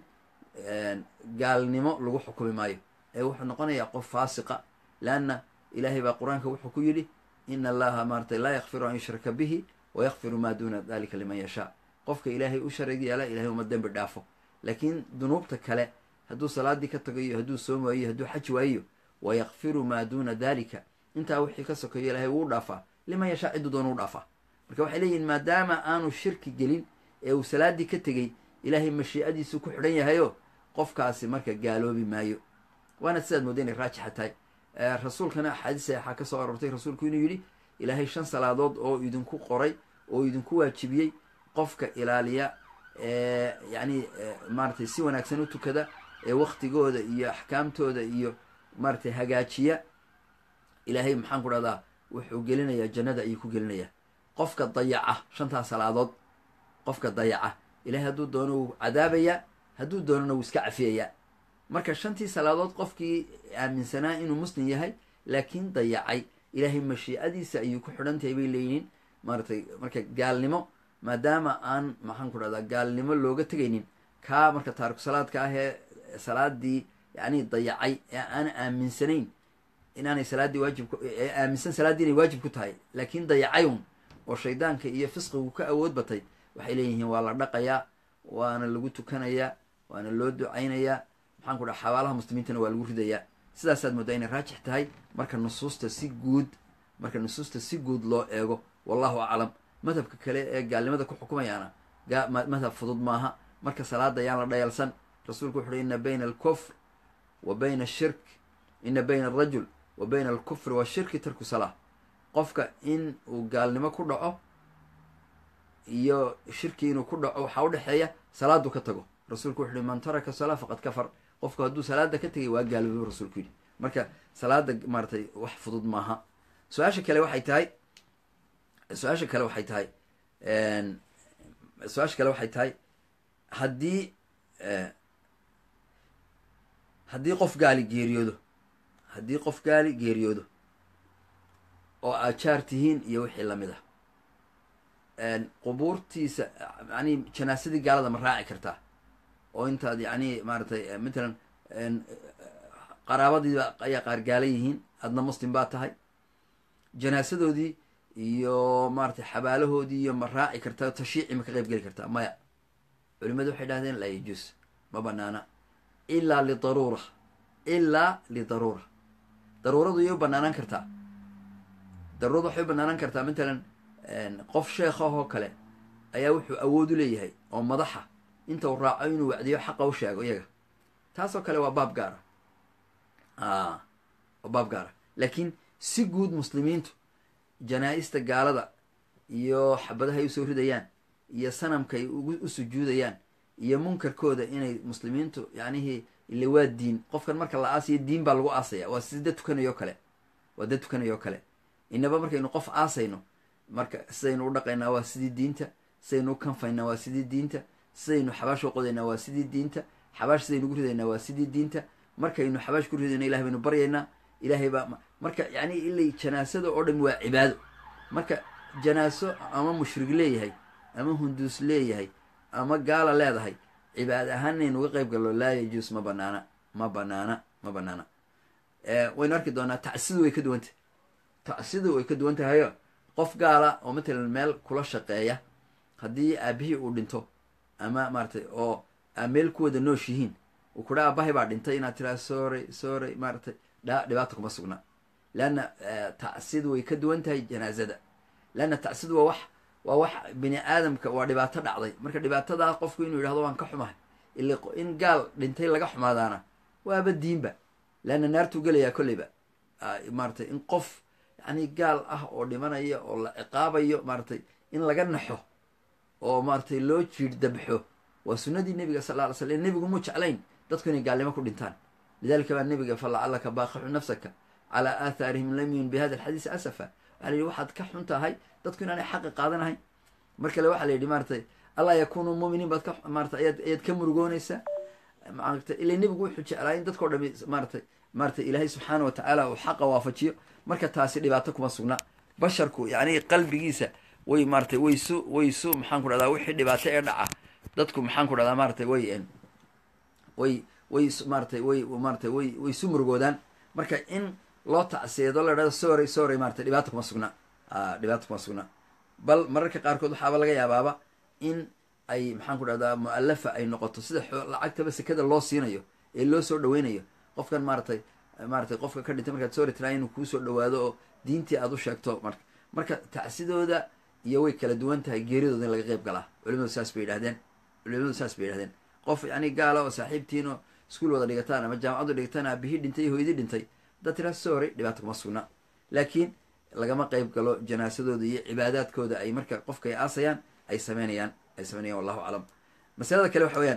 gaalnimo lagu xukumi maayo, ee wuxuu noqonayaa qof faasiqa. leanna ilaahay baa qur-aanka wuxuu ku yidhi ina allaha maaratay laa yakfiru an yushraka bihi wayakfiru maa duuna dalika liman yashaa. qofka ilaahay u sharig yeela ilahay uma dembi dhaafo, laakiin dunuubta kale hadduu salaadii ka tagayo, hadduu soom waayiyo, hadduu xaj waayiyo, wayakfiru maa duuna dalika, intaa wixii ka sokeeyo ilahay wuu dhaafaa liman yashaa, cidduu doona u dhaafaa. marka waxay leeyihin maadaama aanu shirki gelin ee uu salaadii ka tegey, ilaahay mashiicadiisu ku xidhan yahayo qofkaasi marka gaaloobi maayo. waana sidaad mooda inay raajixa tahay. rasuulkana axaadiis waxaa ka soo aroortay rasuulku inuu yidhi ilaahay shan salaadood oo idinku qoray oo idinku waajibiyey, qofka ilaaliya yani maaratay si wanaagsan u tukada, ee waktigooda iyo axkaamtooda iyo maaratay hagaajiya, ilaahay maxaan ku dhahdaa wuxuu gelinayaa jannada ayuu ku gelinayaa. qofka dayaca shantaas salaadood, qofka dayaca ilahay hadduu doono wuu cadaabayaa, hadduu doonona wuu iska cafiyayaa. marka shantii salaadood qofkii aaminsanaa inuu muslim yahay laakiin dayacay, ilaahay mashiicadiisa ayuu ku xidhan tahay bay leeyihiin. maaratay marka gaalnimo maadaama aan maxaan ku dhahdaa gaalnimo looga tegaynin, kaa marka taariku salaadka ah ee salaadii yani dayacay ee aan aaminsanayn inaanay salaadii waajib ee aaminsan salaaddii inay waajib ku tahay laakiin dayacayun oo shaydaanka iyo fisqigu ka awood batay, waxay leeyihiin waa la dhaqayaa, waana lagu tukanayaa, waana loo ducaynayaa, maxaan ku dhaha xabaalaha muslimiintana waa lagu ridayaa. sidaasaad moodaa inay raajix tahay marka nusuusta si guud marka nusuusta si guud loo eego. wallahu aclam. madhabka kale ee gaalnimada ku xukumayaana madhab fudud maaha. marka salaada yaan la dhayalsan. rasuulku wuxu uhi ina bayna alkufr wa bayna ashirk ina bayna alrajul wa bayna alkufri washirki tarku salaa. qofka in uu gaalnimo ku dhaco iyo shirki inuu ku dhaco waxaa udhexeeya salaadu ka tago. rasuulku wuxu uhi man taraka salaa faqad kafar. qofku hadduu salaada ka tegay waa gaaloobay rasuulku yidhi. marka salaada maaratay wax fudud maaha. su-aasha kale waxay tahay su-aasha kale waxay tahay su-aasha kale waxay tahay haddii haddii qof gaali geeriyoodo haddii qof gaali geeriyoodo oo aad jaar tihiin iyo wixii lamid ah, qubuurtiisa yani janaasadii gaalada ma raaci kartaa? oo intaad yani maaratay matalan qaraabadiiba ayaa qaar gaala yihiin, adna muslim baa tahay, janaasadoodii iyo maaratay xabaalahoodii iyo ma raaci kartaa? tashiici ma ka qayb geli kartaa? maya. culimadu waxay dhahdeen laa yajuus, ma banaana ilaa lidaruura ilaa lidaruura. daruuradu yay u banaanaan kartaa. daruuradu waxay u banaanaan kartaa matalan qof sheekh ah oo kale ayaa wuxuu awood u leeyahay oo madaxa inta uu raaco inuu wacdiyo xaqa u sheego iyaga, taasoo kale waa baab gaara waa baab gaara. laakiin si guud muslimiintu janaa-ista gaalada iyo xabadaha ay usoo ridayaan iyo sanamka ay u sujuudayaan iyo munkarkooda inay muslimiintu yacnihii ile waa diin. qofkan marka la aasaya diin baa lagu aasaya, waa si dad tukanayo kale waa dad tukanayo kale. inaba markaynu qof aasayno marka sidaynu u dhaqaynaa waa sidii diinta, sidaynu u kanfaynaa waa sidii diinta, sidaynu xabaash u qodaynaa waa sidii diinta, xabaash sidaynu ugu ridaynaa waa sidii diinta. markaynu xabaash ku ridayna ilahay baynu baryaynaa, ilahay baa marka yani ilay janaasada oo dhan waa cibaado. marka janaaso ama mushrig leeyahay ama hunduus leeyahay ama gaala leedahay, cibaad ahaan inaynu uga qayb gallo laa yajuus, ma banaana ma banaana ma banaana. waynu arki doonaa tacsidu way ka duwantah tacsidu way ka duwan tahayo qof gaala oo matalan meel kula shaqeeya haddii aabihii uu dhinto ama maaratay oo aa meel ku wada noosh yihiin uu kudha aabahay baa dhintay inaad tiraa sorry sorry maaratay dha dhibaata kuma sugna leanna tacsidu way ka duwan tahay janaazada leanna tacsidu waa wax waa wax bini aadamka waa dhibaato dhacday marka dhibaatadaa qofku inuu yidhahdo waan ka xumahay ila in gaal dhintay laga xumaadaana waaba diinba leanna naartuu gelayaa kolleyba maaratay in qof yani gaal ah oo dhimanaya oo la ciqaabayo maaratay in laga naxo oo maaratay loo jiir dabxo waa sunnadii nebiga sal lla ly slam nebigu muu jeclayn dadku inay gaalnimo ku dhintaan lidalika baa nebiga falacallaka baaqixu nafsaka calaa aathaarihim lam yun bi hada alxadiisi asafa waxa la yidhi waxaad ka xun tahay dadku inaanay xaqi qaadanahayn mar kale waxaa la yidhi maaratay allaa yakunuu muuminiin baad ka maarata ayaad ayaad ka murugoonaysaa maarata ila nebigu wuxuu jeclaa in dadkao dhami maaratay maaratay ilaahay subxaana wa tacaala uu xaqa waafajiyo marka taasi dhibaato kuma sugna basharku yani qalbigiisa way maaratay waysu waysu maxaan ku dhahdaa wixii dhibaato ee dhaca dadku maxaan ku dhahdaa maaratay way way way maaratay way maaratay way way su murugoodaan marka in loo tacsiyeedo la dhahdo sorry sorry maaratay dhibaato kuma sugna dhibaato kuma sugna bal mararka qaarkood waxaaba laga yaabaaba in ay maxaan ku dhahdaa mu-alafa ay noqoto sida lacagtaba sekada loo siinayo ee loo soo dhaweynayo qofkan maaratay maaratay qofka ka dhintay markaad soo ritraa inuu kuusoo dhawaado oo diintii aad u sheegto marka marka tacsidooda iyo way kala duwan tahay geeridooda in laga qeyb galaa culimadu saas bay yidhahdeen culimadu saas bay yidhahdeen qof yani gaala oo saaxiibtiin oo iskuol wada dhigataan ama jaamacaddu dhigataan aabihii dhintay iyo hooyadii dhintay haddaad tiraa sorry dhibaata kuma sugna laakiin lagama qeyb galo janaasadooda iyo cibaadaadkooda ay marka qofka ay aasayaan ay sameynayaan ay sameynayaan wallahu aclam masalada kale waxa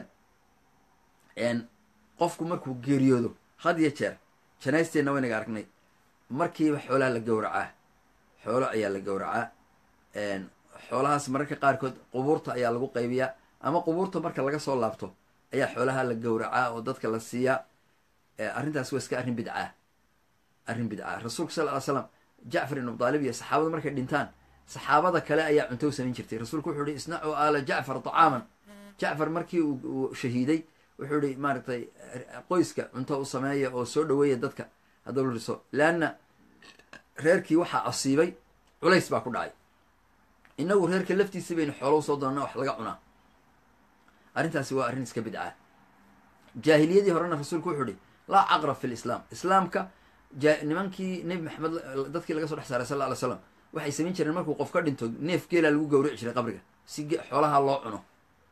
weyaan qofku markuu geeriyoodo had iyo jeer janaysteenna waynaga aragnay markiiba xoolaha la gowracaa xoolo ayaa la gowracaa xoolahaas mararka qaarkood qubuurta ayaa lagu qaybiyaa ama qubuurta marka laga soo laabto ayaa xoolaha la gowracaa oo dadka la siiyaa arrintaas waa iska arrin bidcaa arrin bidcaa rasuulka sal ly slam jacfar ibn abudaalib iyo saxaabada markay dhintaan saxaabada kale ayaa cunto u samayn jirtay rasuulku wuxuu ihi isnacuu aala jacfar tacaaman jacfar markii uu shahiiday wuxuu ihi maaratay qoyska cunto u sameeya oo soo dhaweeya dadka haddau la riso leanna reerkii waxaa asiibay culays baa ku dhacay inagu reerka laftiisa baynu xoolo usoo doonana wax laga cunaa arrintaasi waa arrin iska bidcaa jaahiliyadii horena rasuulku wuxuu ihi laa caqrab fi lislaam islaamka nimankii nebi maxamed dadkii laga soo dhex saaray sal lla ly slam waxay samayn jireen markuu qof ka dhinto neef geelaa lagu gawrici jiray qabriga si xoolaha loo cuno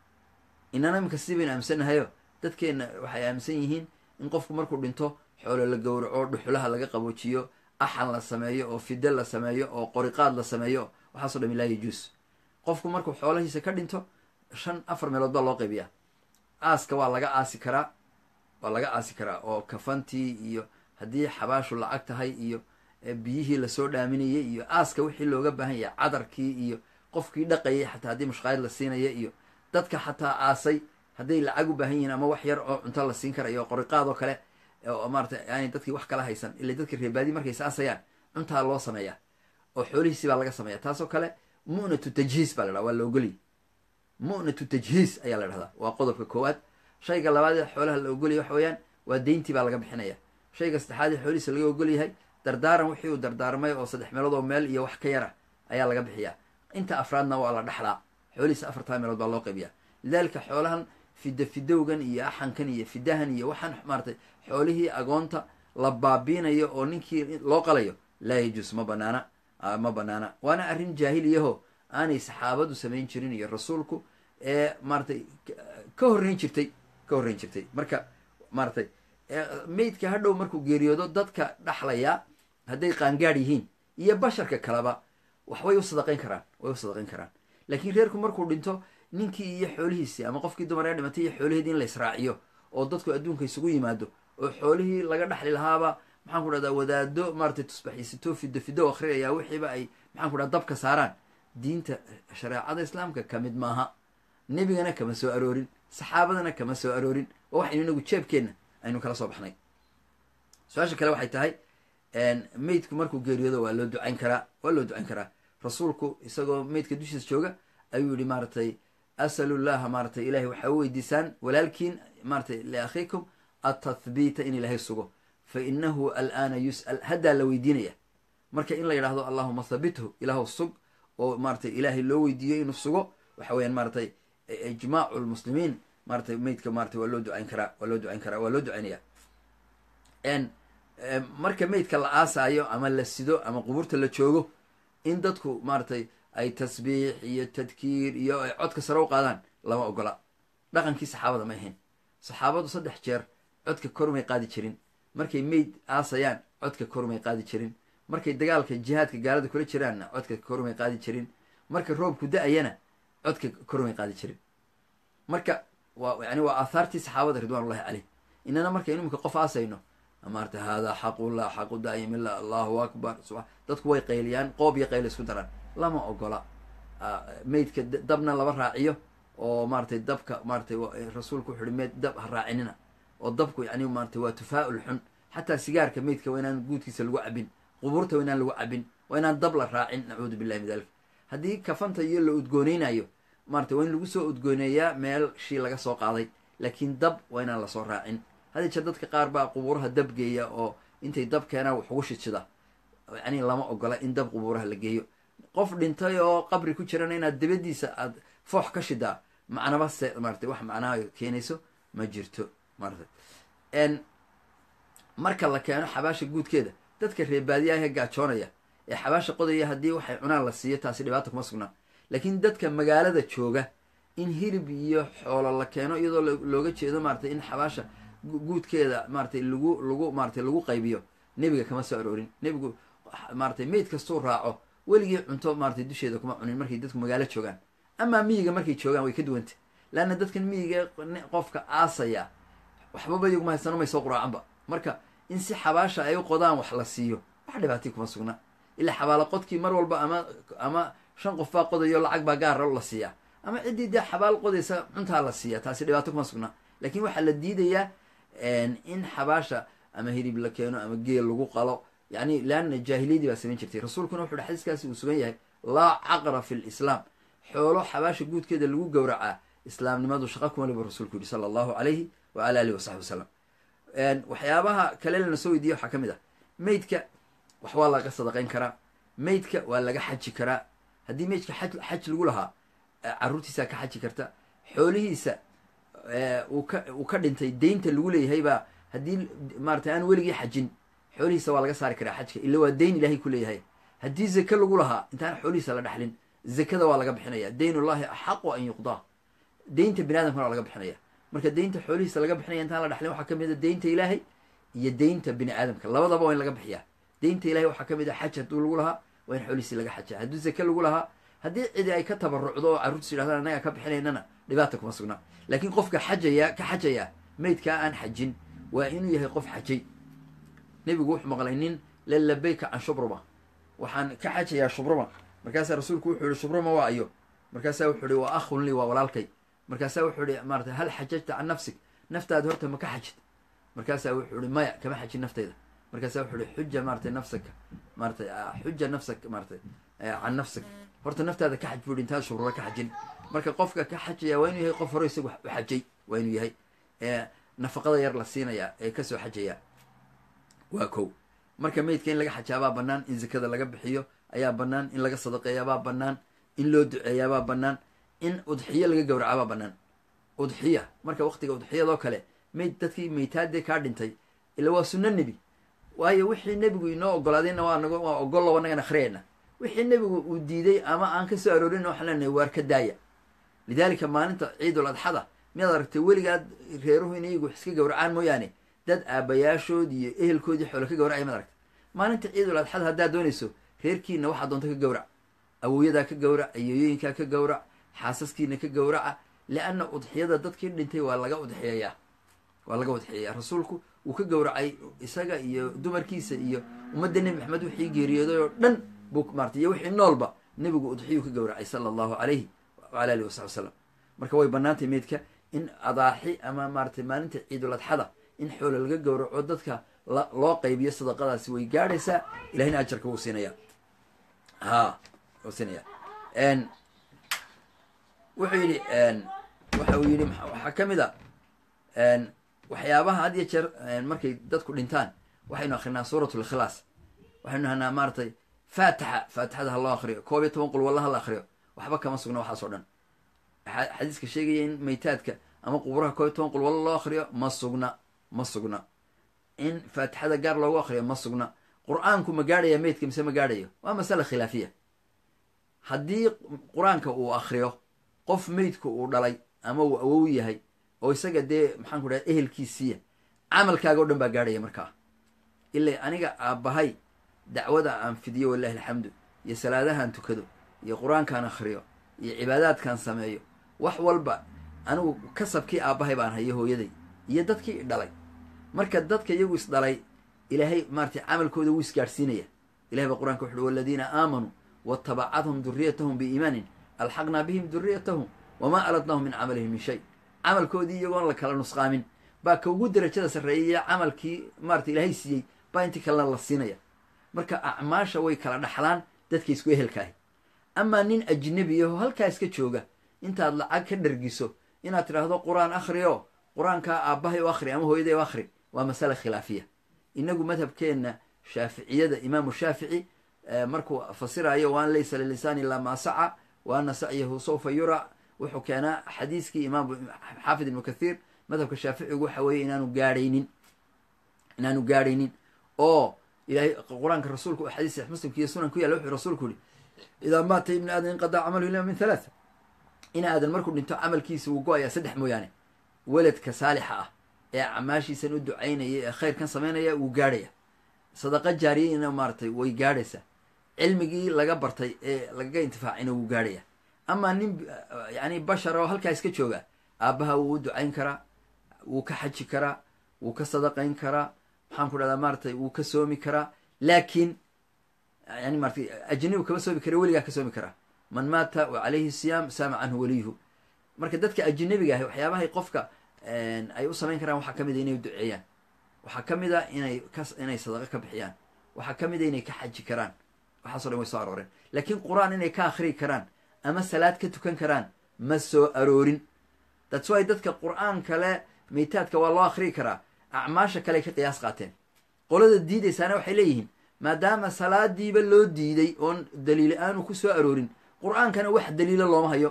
inana iminka sidii baynu aaminsannahayo dadkeenna waxay aaminsan yihiin in qofku markuu dhinto xoolo la gowraco dhuxulaha laga qaboojiyo axan la sameeyo oo fide la sameeyo oo qoriqaad la sameeyo waxaaso dham laa yajuus qofku markuu xoolahiisa ka dhinto shan afar meelood baa loo qaybiyaa aaska waa laga aasi karaa waa laga aasi karaa oo kafantii iyo haddii xabaashu lacag tahay iyo biyihii lasoo dhaaminayay iyo aaska wixii looga baahan yahay cadarkii iyo qofkii dhaqayay xataa haddii mushqaayad la siinaya iyo dadka xataa aasay hadday lacag u baahan yihiin ama wax yar oo cunto la siin karayo qoriqaad oo kale oo maaratay yani dadkii wax kala haysan ila dadkii reebaadi markay is aasayaan cuntaa loo sameeyaa oo xoolihiisi baa laga sameeya taasoo kale mu'natu tajhiis baa la dhaha waa la ogoliyay mu'natu tajhiis ayaa la dhahdaa waa qodobka koowaad shayga labaad ee xoolaha la ogoliyay waxa weeyaan waa deyntii baa laga bixinaya shayga saddexaad ee xoolihiisa laga ogol yahay dardaaran wixii uu dardaarmay oo saddex meelood oo meel iyo wax ka yara ayaa laga bixiyaa inta afraadna waa la dhexlaa xoolihiisa afartaa meelood baa loo qaybiyaa lidaalika xoolahan fida fidowgan iyo axankan iyo fidahan iyo waxaan maaratay xoolihii agoonta la baabiinayo oo ninkii loo qalayo laa yajuus ma banaana ma banaana waana arrin jaahiliyaho aanay saxaabadu samayn jirin iyo rasuulku ee maaratay ka horreyn jirtay ka horreyn jirtay marka maaratay meydka hadhow markuu geeriyoodo dadka dhaxlayaa hadday qaangaadh yihiin iyo basharka kaleba wax way u sadaqayn karaan way u sadaqayn karaan laakiin reerku markuu dhinto ninkii iyo xoolihiisii ama qofkii dumar ee dhimatay iyo xooliheedii in la israaciyo oo dadku adduunka isugu yimaado oo xoolihii laga dhaxli lahaaba maxaan ku dhahdaa wadaado maaratay tusbaxiisito fido fido akhriyaya wixiiba ay maxaan ku dhaha dabka saaraan diinta shareecada islaamka ka mid maaha nebigana kama soo aroorin saxaabadana kama soo aroorin oo waxaynu inagu jeebkeenna aynu kala soo baxnay su-aasha kale waxay tahay meydku markuu geeriyoodo waa loo ducayn karaa waa loo ducayn karaa rasuulku isagoo meydka dushiisa jooga ayuu yihi maaratay asalu llaha maaratay ilahay waxaa u weydiisaan walaalkiin maaratay liakhiikum atathbiita in ilaahay sugo fa inahu al'aana yus'al haddaa la weydiinaya marka in la yidhahdo allahuma thabithu ilaahu sug oo maaratay ilaahay loo weydiiyo inuu sugo waxa weeyaan maaratay ijmaacu lmuslimiin maaratay meydka maaratay waa loo ducayn karaa waa loo ducayn karaa waa loo ducaynaya marka meydka la aasaayo ama la sido ama qubuurta la joogo in dadku maaratay ay tasbiix iyo tadkiir iyo ay codka sare u qaadaan lama ogola dhaqankii saxaabada ma ahayn saxaabadu saddex jeer codka korumay qaadi jirin markay meyd aasayaan codka korumay qaadi jirin markay dagaalka jihaadka gaalada kula jiraanna codka korumay qaadi jirin marka roobku da-ayana codka korumay qaadi jirin marka waa yani waa aathaartii saxaabada ridwanullahi caleyh inana markaynu imika qof aasayno maarata haadaa xaqullah xaqu daa'imillah allahu akbar sub dadku way qayliyaan qoob iyo qayl isku daraan lama ogola meydka dabna laba raaciyo oo maaratay dabka maaratay rasuulku wuxu uhi meyd dab ha raacinina oo dabku yani maaratay waa tufaa-ul xun xataa sigaarka meydka waa inaan guudkiisa lagu cabin qubuurta waa inaan lagu cabin waa inaan dab la raacin nacuudu billahi min dalik haddii kafanta iyo la udgooneynayo maaratay waa in lagu soo udgooneeyaa meel shii laga soo qaaday laakiin dab waa inaan lasoo raacin hadii jeer dadka qaar baa qubuuraha dab geeya oo intay dab keenaan wax ugu shidshida yani lama ogola in dab qubuuraha la geeyo qof dhintay oo qabri ku jirana inaad dabadiisa aad foox ka shidaa macnaba se maaratay wax macnaha keenayso ma jirto maarata marka la keeno xabaasha guudkeeda dadka reebaadiyaha gaajoonaya ee xabaasha qodaya haddii waxay cunaan la siiyo taasi dhibaata kuma sugnaa laakiin dadka magaalada jooga in hilib iyo xoolo la keeno iyadoo looga jeedo maaratay in xabaasha guudkeeda maaratay lagu lagu maaratay lagu qaybiyo nebiga kama soo aroorin nebigu maaratay meyd kastuu raaco weligii cunto maaratay dusheeda kuma cunin markay dadku magaalo joogaan amaa miyiga markay joogaan way ka duwantay leanna dadkan miyiga qofka aasaya waxbaba iyaguma haysano may soo quraacanba marka in si xabaasha ay u qodaan wax la siiyo wax dhibaatay kuma sugna ilaa xabaalo qodkii mar walba ama ama shan qof baa qodayo lacag baa gaara la siiyaa ama ciddii dee xabaal qodaysa cuntaa la siiya taasi dhibaato kuma sugna laakiin waxaa la diidayaa in xabaasha ama hilib la keeno ama geel lagu qalo yani leanna jaahiliyadii baa samayn jirtay rasuulkuna wuxu uhi xadiiskaasi uu sugan yahay laa caqra fi lislaam xoolo xabaasha guudkeeda lagu gowracaa islaamnimadu shaqa kuma libu rasuulku yihi sala allahu calayhi wa ala alihi wasaxbi wasalam waxyaabaha kale lana soo weydiiya waxaa ka mid ah meydka wax waa laga sadaqayn karaa meydka waa laga xaji karaa haddii meydka xaj xaj lagu lahaa carruurtiisaa ka xaji karta xoolihiisa uu ka uu ka dhintay deynta lagu leeyahay baa haddii maaratay aan weligii xajin xoolihiisa waa laga saari karaa xajka illa waa deyn ilaahay ku leeyahay haddii zake lagu lahaa intaan xoolihiisa la dhexlin zakada waa laga bixinaya deynullahi axaqu an yuqdaa deynta bini adamkana waa laga bixinaya marka deynta xoolihiisa laga bixinaya intaan la dhexlin waxaa kamid a deynta ilaahay iyo deynta bini aadamka labadaba waa in laga bixiyaa deynta ilahay waxaa kamid a xaj hadduu lagu lahaa waa in xoolihiisi laga xajaa hadduu zake lagu lahaa haddii cidi ay ka tabarucdo oo carruurtiis yidhahdaan annagaa ka bixinaynana dhibaata kuma sugnaa laakiin qofka xajaya ka xajaya meydkaa aan xajin waa inuu yahay qof xajay nebigu wuxuu maqlay nin la labayka can shubruma waxaan ka xajayaa shubruma markaasaa rasuulku wuxuu yihi shubruma waa ayo markaasaa wuxuu ihi waa akhun lii waa walaalkay markaasaa wuxuu ihi maarata hal xajajta can nafsig naftaada horta ma ka xajid markaasaa wuxuu ihi maya kama xajin naftayda markaasaa wuxuu ihi xuja maaratay nafsaka maaratay xuja nafsak maaratay can nafsik horta naftaada ka xaj buu ihi intaad shubruma ka xajin marka qofka ka xajaya waa inuu yahay qof hore isagu u xajay waa inuu yahay nafaqada yar la siinaya ee kasoo xajaya waa kow marka meydka in laga xajaabaa banaan in zakada laga bixiyo ayaa banaan in laga sadaqeeyaabaa banaan in loo duceeyaabaa banaan in udxiyo laga gowracaabaa banaan udxiya marka waqtiga udxiyadoo kale meyd dadkii meytaadee kaa dhintay ila waa sunno nebi waayo wixii nebigu inoo ogolaadayna waa nag waa ogollow anagan akhriyayna wixii nebigu uu diiday ama aan ka soo aroorinna waxaan leenahay waar ka daaya lidaalika maalinta ciidul adxada miyaad aragtay weligaad reeruhu in iyagu iska gowracaan mooyaane dad aabayaashood iyo ehelkoodii xoolo ka gawracaya maad aragtay maalinta ciidul adxada haddaad doonayso reerkiina waxaa doonta ka gawrac awooyadaa ka gawrac ayeeyooyinkaa ka gawrac xaasaskiina ka gawraca lianna udxiyada dadkii dhintay waa laga udxiyayaa waa laga udxiyayaa rasuulku uu ka gawracay isaga iyo dumarkiisa iyo ummadda nebi maxamed wixii geeriyooday oo dhan buu maartay iyo wixii noolba nebigu udxiyuu ka gawracay sala allahu calayhi waala alihi wasaxbi wasalam marka way banaantay meydka in adaaxi ama maaratay maalinta ciidul adxada in xoolo laga gawraco dadka loo qaybiyo sadaqadaasi way gaadhaysaa ilahina ajarka wuu siinaya ha wuu siinaya wuxuu yidhi waxa uu yidhi waxaa ka mid a waxyaabaha had iyo jeer markay dadku dhintaan waxaynu akrinaa suurat lkhilaas waxaynu nahanaa maaratay faatixa faatixada ha loo akriyo koob iyo toban qul walla ha la akriyo waxba kama sugna waxaas oo dhan xadiiska sheegaya in maytaadka ama quburaha koo iyo toban qul walla loo akriyo ma sugna ma sugna in faatixada gaar loogu akriyo ma sugna qur-aanku ma gaadhaya meydka mise ma gaadhayo waa masala khilaafiya haddii qur-aanka uu akriyo qof meydka uu dhalay ama uu awow yahay oo isaga dee maxaan ku dhaha ehelkiisiiya camalkaaga o dhan baa gaadhaya markaa ilaa aniga aabbahay dacwada aan fidiyo walahi alxamdu iyo salaadahaan tukado iyo qur-aankaan akriyo iyo cibaadaadkaan sameeyo wax walba anigu kasabkii aabbahay baan hayo hooyaday iyo dadkii dhalay marka dadka iyagu is dhalay ilaahay maaratay camalkooda wuu isgaadhsiinaya ilahay baa qur-aanka wuxuuhi waladiina aamanuu watabacadhum duriyatahum biiimaanin alxaqnaa bihim duriyatahum wamaa aladnahum min camalihim min shay camalkoodii iyagoon la kala nusqaamin baa ka ugu darajada sarreeyaya camalkii maarata ilaahay siiyey baa intii kalena la siinaya marka acmaasha way kala dhaxlaan dadka isku ehelkaahi amaa nin ajnebiyaho halkaa iska jooga intaad lacag ka dhargiso inaad tidhaahdo qur-aan akhriyo qur-aankaa aabbahay u akhri ama hooyaday u akhri waa masala khilaafiya inagu madhabkeenna shaaficiyada imaamu shaafici markuu fasirayo waan laysa lilisaani ilaa maa saca wa ana sacyahu sawfa yura wuxuu keenaa xadiiskii imaam xaafid ibnu kathiir madhabka shaaficigu waxa weeye inaanu gaadhaynin inaanu gaadhaynin oo ilahay qur-aanka rasuulku oo xadiis saxiix muslimka iyo sunan ku yaalla wuxuu rasuulku yihi idaa maata ibni aadan inqadaa camaluhu ila min halaatha in aadan markuu dhinto camalkiisa wuu go-ayaa saddex mooyaane weladka saalixa ah ee acmaashiisan u ducaynaya ee khayrkan samaynaya wuu gaadhaya sadaqa jaariyayna maaratay way gaadhaysaa cilmigii laga bartay ee lagaga intifaacayna wuu gaadhaya amaa nin yani bashar oo halkaa iska jooga aabbaha wuu u ducayn karaa wuu ka xaji karaa wuu ka sadaqayn karaa maxaan ku dhahdaa maaratay wuu ka soomi karaa laakiin yani maaratay ajnabigu kama soomi kara weligaa ka soomi karaa man maata wa calayhi siyaam saama canhu waliyuhu marka dadka ajnabiga ahi waxyaabahay qofka ay u samayn karaan waxaa kamid a inay duceeyaan waxaa kamid a inay ka inay sadaqo ka bixiyaan waxaa kamid a inay ka xaji karaan waxaaso dhan way soo arooreen laakiin qur-aan inay ka akhriyi karaan ama salaad ka tukan karaan ma soo aroorin that's why dadka qur-aan kale maytaadka waa loo akhriyi karaa acmaasha kale ay ka qiyaas qaateen qolada diidaysaana waxay leeyihiin maadaama salaadiiba loo diiday oon daliil aanu ku soo aroorin qur-aankana wax daliilo looma hayo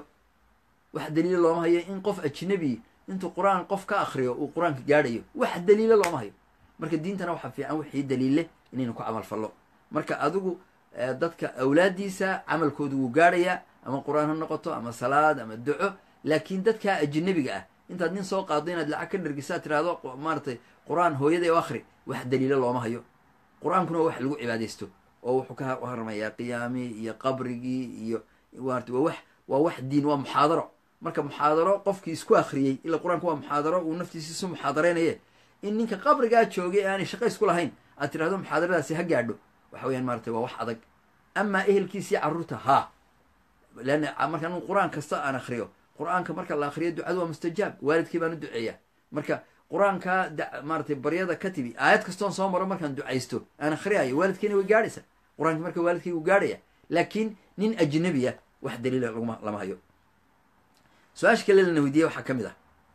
wax daliilo looma hayo in qof ajnabi intuu qur-aan qof ka akriyo uu qur-aanka gaadhayo wax daliilo looma hayo marka diintana waxaa fiican wixii daliille inaynu ku camal fallo marka adigu dadka awlaadiisa camalkoodu wuu gaadhayaa ama qur-aan ha noqoto ama salaad ama duco laakiin dadkaa ajnabiga ah intaad nin soo qaado inaad lacag ka dhargisaa tiraahdo maaratay qur-aan hooyaday u akhri wax daliilo looma hayo qur-aankuna waa wax lagu cibaadaysto oo wuxuu ka waramayaa qiyaamii iyo qabrigii iyo maarata waa wax waa wax diin waa muxaadaro marka muxaadaro qofkii isku akhriyey ila qur-aanku waa muxaadaro uu naftiisa isu muxaadareynaye in ninka qabrigaa joogay ee aanay shaqo isku lahayn aad tirahdo muxaadaradaasi ha gaadho waxa weyaan maaratay waa wax adag amaa ehelkiisii carruurta haa leanna marka anu qur-aan kasta aan akriyo qur-aanka marka la akriyo ducadu waa mustajaab waalidkii baan u duceeyaa marka qur-aanka maaratay baryada ka tibi aayad kastoon soo maro markaan ducaysto aan akhriyayo waalidkiina way gaadhaysa qur-aanka marka waalidkii wuu gaadhaya laakiin nin ajnabiya wax daliila laguma lama hayo su-aasha kale lana weydiiyey waxaa kamid ah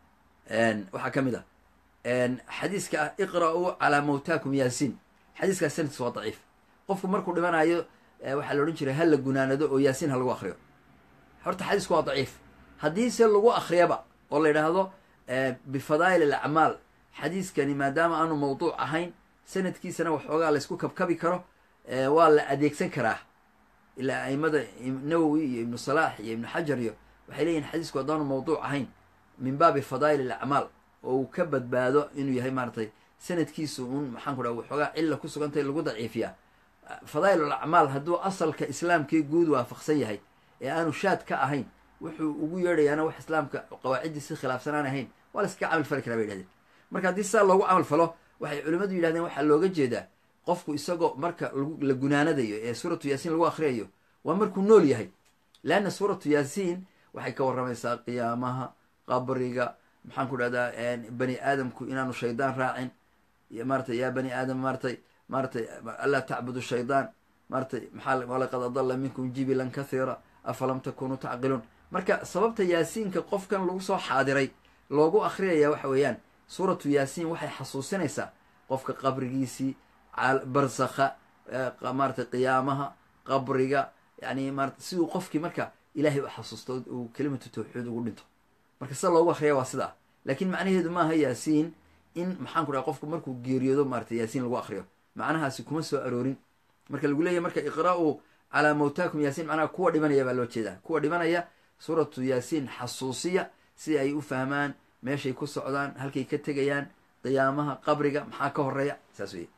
waxaa kamid ah xadiiska ah iqra-uu calaa mawtaakum yaasiin xadiiskaas sanadkiisa waa daciif qofku markuu dhimanayo waxaa la odhan jiray ha la gunaanado oo yaasiin ha lagu akriyo horta xadiisku waa daciif haddiise lagu akriyaba oo la yidhaahdo bifadaa'il alacmaal xadiiskani maadaama aanu mawduuc ahayn sanadkiisana waxoogaa laysku kabkabi karo waa la adeegsan karaa ilaa aimada nawowi iyo ibnu salaax iyo ibnu xajar iyo waxay leeyihin xadiisku haddaanu mawduuc ahayn min baabi fadaa'il alacmaal oo uu ka badbaado inuu yahay maaratay sanadkiisu un maxaan ku dhaha waxoogaa cilla ku sugantay lagu daciifiyaa fadaa'il alacmaal hadduu asalka islaamkii guud waafaqsan yahay ee aanu shaad ka ahayn wuxuu ugu yeedhayaana wax islaamka qawaaciddii khilaafsan aan ahayn waa la iskaga camal fali karaa bay yidhahdeen marka haddii sidaa loogu camal falo waxay culimmadu yidhahdeen waxaa looga jeedaa qofku isagoo marka la gunaanadayo ee suuratu yaasiin lagu akhriyayo waa markuu nool yahay leanna suuratu yaasiin waxay ka warramaysaa qiyaamaha qabriga maxaan ku dhahdaa bani aadamku inaanu shaydaan raacin maaratay yaa bani aadam maaratay maaratay anlaa tacbudu shaydaan maaratay maxaa walaqad adalla minkum jibilan kathiira afalam takunuu tacqiluun marka sababta yaasiinka qofkan lagu soo xaadiray loogu akhriyaya waxa weeyaan suuratu yaasiin waxay xasuusinaysaa qofka qabrigiisii barsakha maaratay qiyaamaha qabriga yani maarata siduu qofkii marka ilaahay u xasuusto uu kelimatu tawxiid ugu dhinto marka sida loogu akriya waa sidaa laakiin macnaheedu maaha yaasiin in maxaan ku dhaha qofku markuu geeriyoodo maarata yaasiin lagu akriyo macnahaasi kuma soo aroorin marka lagu leeyahy marka iqra-u calaa mawtaakum yaasiin macnaha kuwa dhimanaya baa loo jeedaa kuwa dhimanaya suuratu yaasiin xasuusiya si ay u fahmaan meeshay ku socdaan halkay ka tegayaan qiyaamaha qabriga maxaa ka horeeya saas weye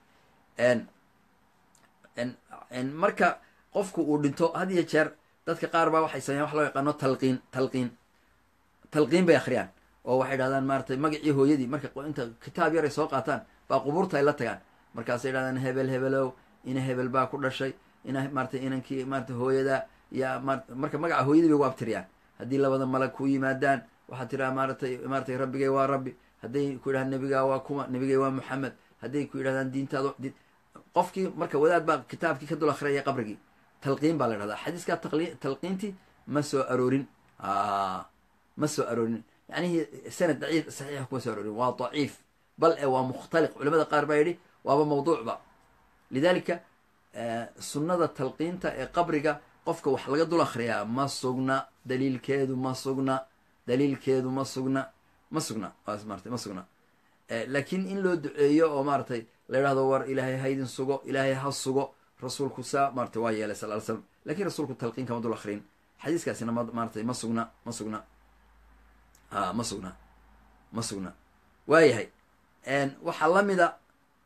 marka qofku uu dhinto had iyo jeer dadka qaar baa waxay sameeyaan wax loo yaqaano talqiin talqiin talqiin bay akhriyaan oo waxay dhahdaan maaratay magacii hooyadii marka inta kitaab yar ay soo qaataan baa qubuurta ay la tagaan markaasay dhahdaan hebel hebelow ina hebel baa ku dhashay ina maaratay inankii maarata hooyada ya ma marka magaca hooyadii bay ugu abtiriyaan haddii labada malag ku yimaadaan waxaad tiraa maaratay maaratay rabbigay waa rabbi hadday ku yidhahdaan nebigaa waa kuma nebigay waa moxamed hadday ku yidhahdaan diintaada qofkii marka wadaad baa kitaabkii ka dul akhriyaya qabrigii talqiin baa la dhahdaa xadiiskaa taqli talqiintii ma soo aroorin ma soo aroorin yacnihi sanad daciif saxiixa kuma soo aroorin waa daciif bal e waa mukhtaliq culamada qaar baa yidhi waaba mawduucba lidalika sunnada talqiinta ee qabriga qofka wax laga dul akhriyaa ma sugna daliilkeedu ma sugna daliilkeedu ma sugna ma sugna maarata ma sugna laakiin in loo duceeyo oo maaratay la yidhahdo war ilaahay haydin sugo ilaahay ha sugo rasuulku saa maarata waa yeelay sal ly slam lakin rasuulku talqiin kama dul akrin xadiiskaasina ma maaratay ma sugna ma sugna a ma sugna ma sugna waayahay waxaa lamida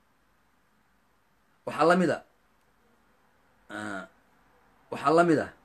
waxaa lamida waxaa lamid a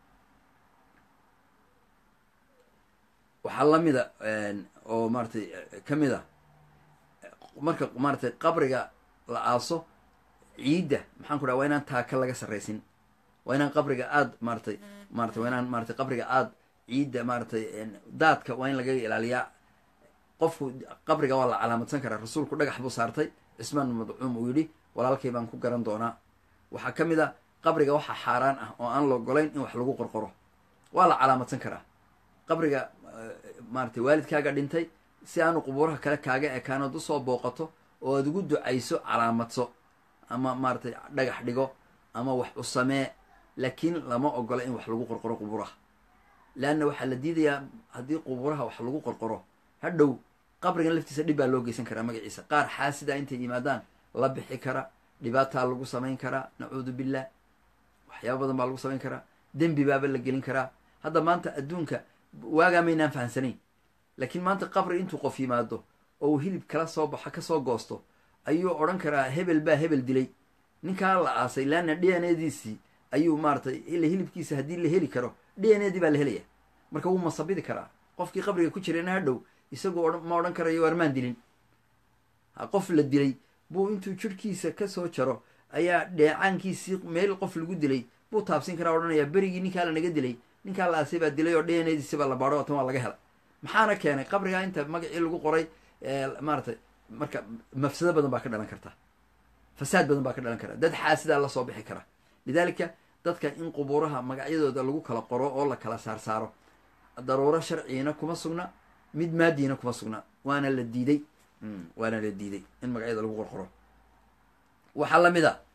waxaa lamida oo maaratay kamid a marka maaratay qabriga la aaso ciidda maxaan ku dhaha waa inaan taaka laga sarraysin waa inaan qabriga aada maaratay maaratay waa inaan maaratay qabriga aada ciidda maaratay daadka waa in laga ilaaliyaa qofku qabriga waa la calaamadsan karaa rasuulku dhagax buu saartay cismaan madcuum uu yidhi walaalkay baan ku garan doonaa waxaa ka mid a qabriga waxaa xaaraan ah oo aan la ogolayn in wax lagu qorqoro waa la calaamadsan karaa qabriga maaratay waalidkaaga dhintay si aanu qubuuraha kale kaaga ekaanood usoo booqato oo aad ugu ducayso calaamadso ama maaratay dhagax dhigo ama wax u samee laakiin lama ogola in wax lagu qorqoro qubuuraha leanna waxaa la diidayaa haddii qubuuraha wax lagu qorqoro hadhow qabrigan laftiisa dhib baa loo geysan karaa magaciisa qaar xaasida intay yimaadaan la bixi kara dhibaataa lagu samayn karaa nacuudu billah waxyaaba badan baa lagu samayn karaa dembi baaba la gelin karaa hadda maanta adduunka waagaa maynaan fahamsanayn laakiin maanta qabri intuu qof yimaado oo uu hilib kala soo baxo kasoo goosto ayuu odhan karaa hebel baa hebel dilay ninkaa la aasay laanna d n a diisii ayuu maaratay ila hilibkiisa haddii la heli karo d n a dii baa la helaya marka wuu masabidi karaa qofkii qabriga ku jirayna hadhow isagoo ma odhan karayo waarmaan dilin qof la dilay buu intuu jirhkiisa kasoo jaro ayaa dheecaankiisii meel qof lagu dilay buu taabsin karaa odhanayaa berigii ninkaa la naga dilay ninkaa la aasay baa dilay oo d n a diisi baa la baadho oo tan waa laga hela maxaana keenay qabrigaa inta magacii lagu qoray maaratay marka mafsado badan baa ka dhalan karta fasaad badan baa ka dhalan kara dad xaasidaa lasoo bixi kara lidalika dadka in qubuuraha magacyadooda lagu kala qoro oo la kala saar saaro daruuro sharcigina kuma sugna mid maadiina kuma sugna waana la diiday waana la diiday in magacyada lagu qorqoro waxaa lamid a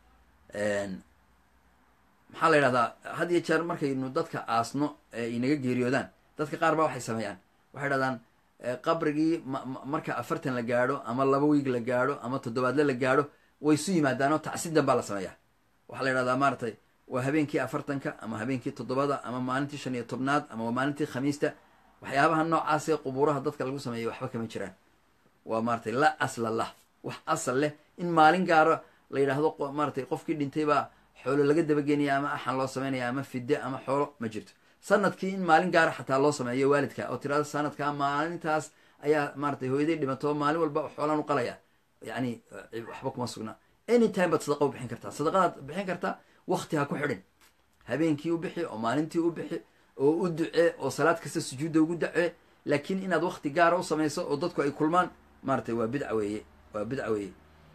maxaa la yidhahdaa had iyo jeer markaynu dadka aasno ee inaga geeriyoodaan dadka qaar baa waxay sameeyaan waxay dhahdaan qabrigii marka afartan la gaadho ama laba wiig la gaadho ama toddobaadle la gaadho way isu yimaadaan oo tacsidan baa la sameeyaa waxaa la yidhahdaa maaratay waa habeenkii afartanka ama habeenkii toddobada ama maalintii shan iyo tobnaad ama maalintii khamiista waxyaabaha noocaasee qubuuraha dadka lagu sameeyay waxba kama jiraan waa maaratay la asla lah wax asal leh in maalin gaaro la yidhaahdo maaratay qofkii dhintay baa xoolo laga dabagenaya ama axan loo sameynaya ama fide ama xoolo ma jirto sanadkii in maalin gaara xataa loo sameeyo waalidka oo tirada sanadkaa maalintaas ayaa maaratay hooyaday dhimato maalin walba xoolaan u qalaya yani waxba kuma sugna any time baad sadaqa u bixin kartaa sadaqadaad bixin kartaa wakti ha ku xidhin habeenkii u bixi oo maalintii u bixi oo u ducee oo salaad kasta sujuudda ugu dacee laakiin inaad wakti gaara u samayso oo dadku ay kulmaan maaratay waa bidca weeye waa bidca weeye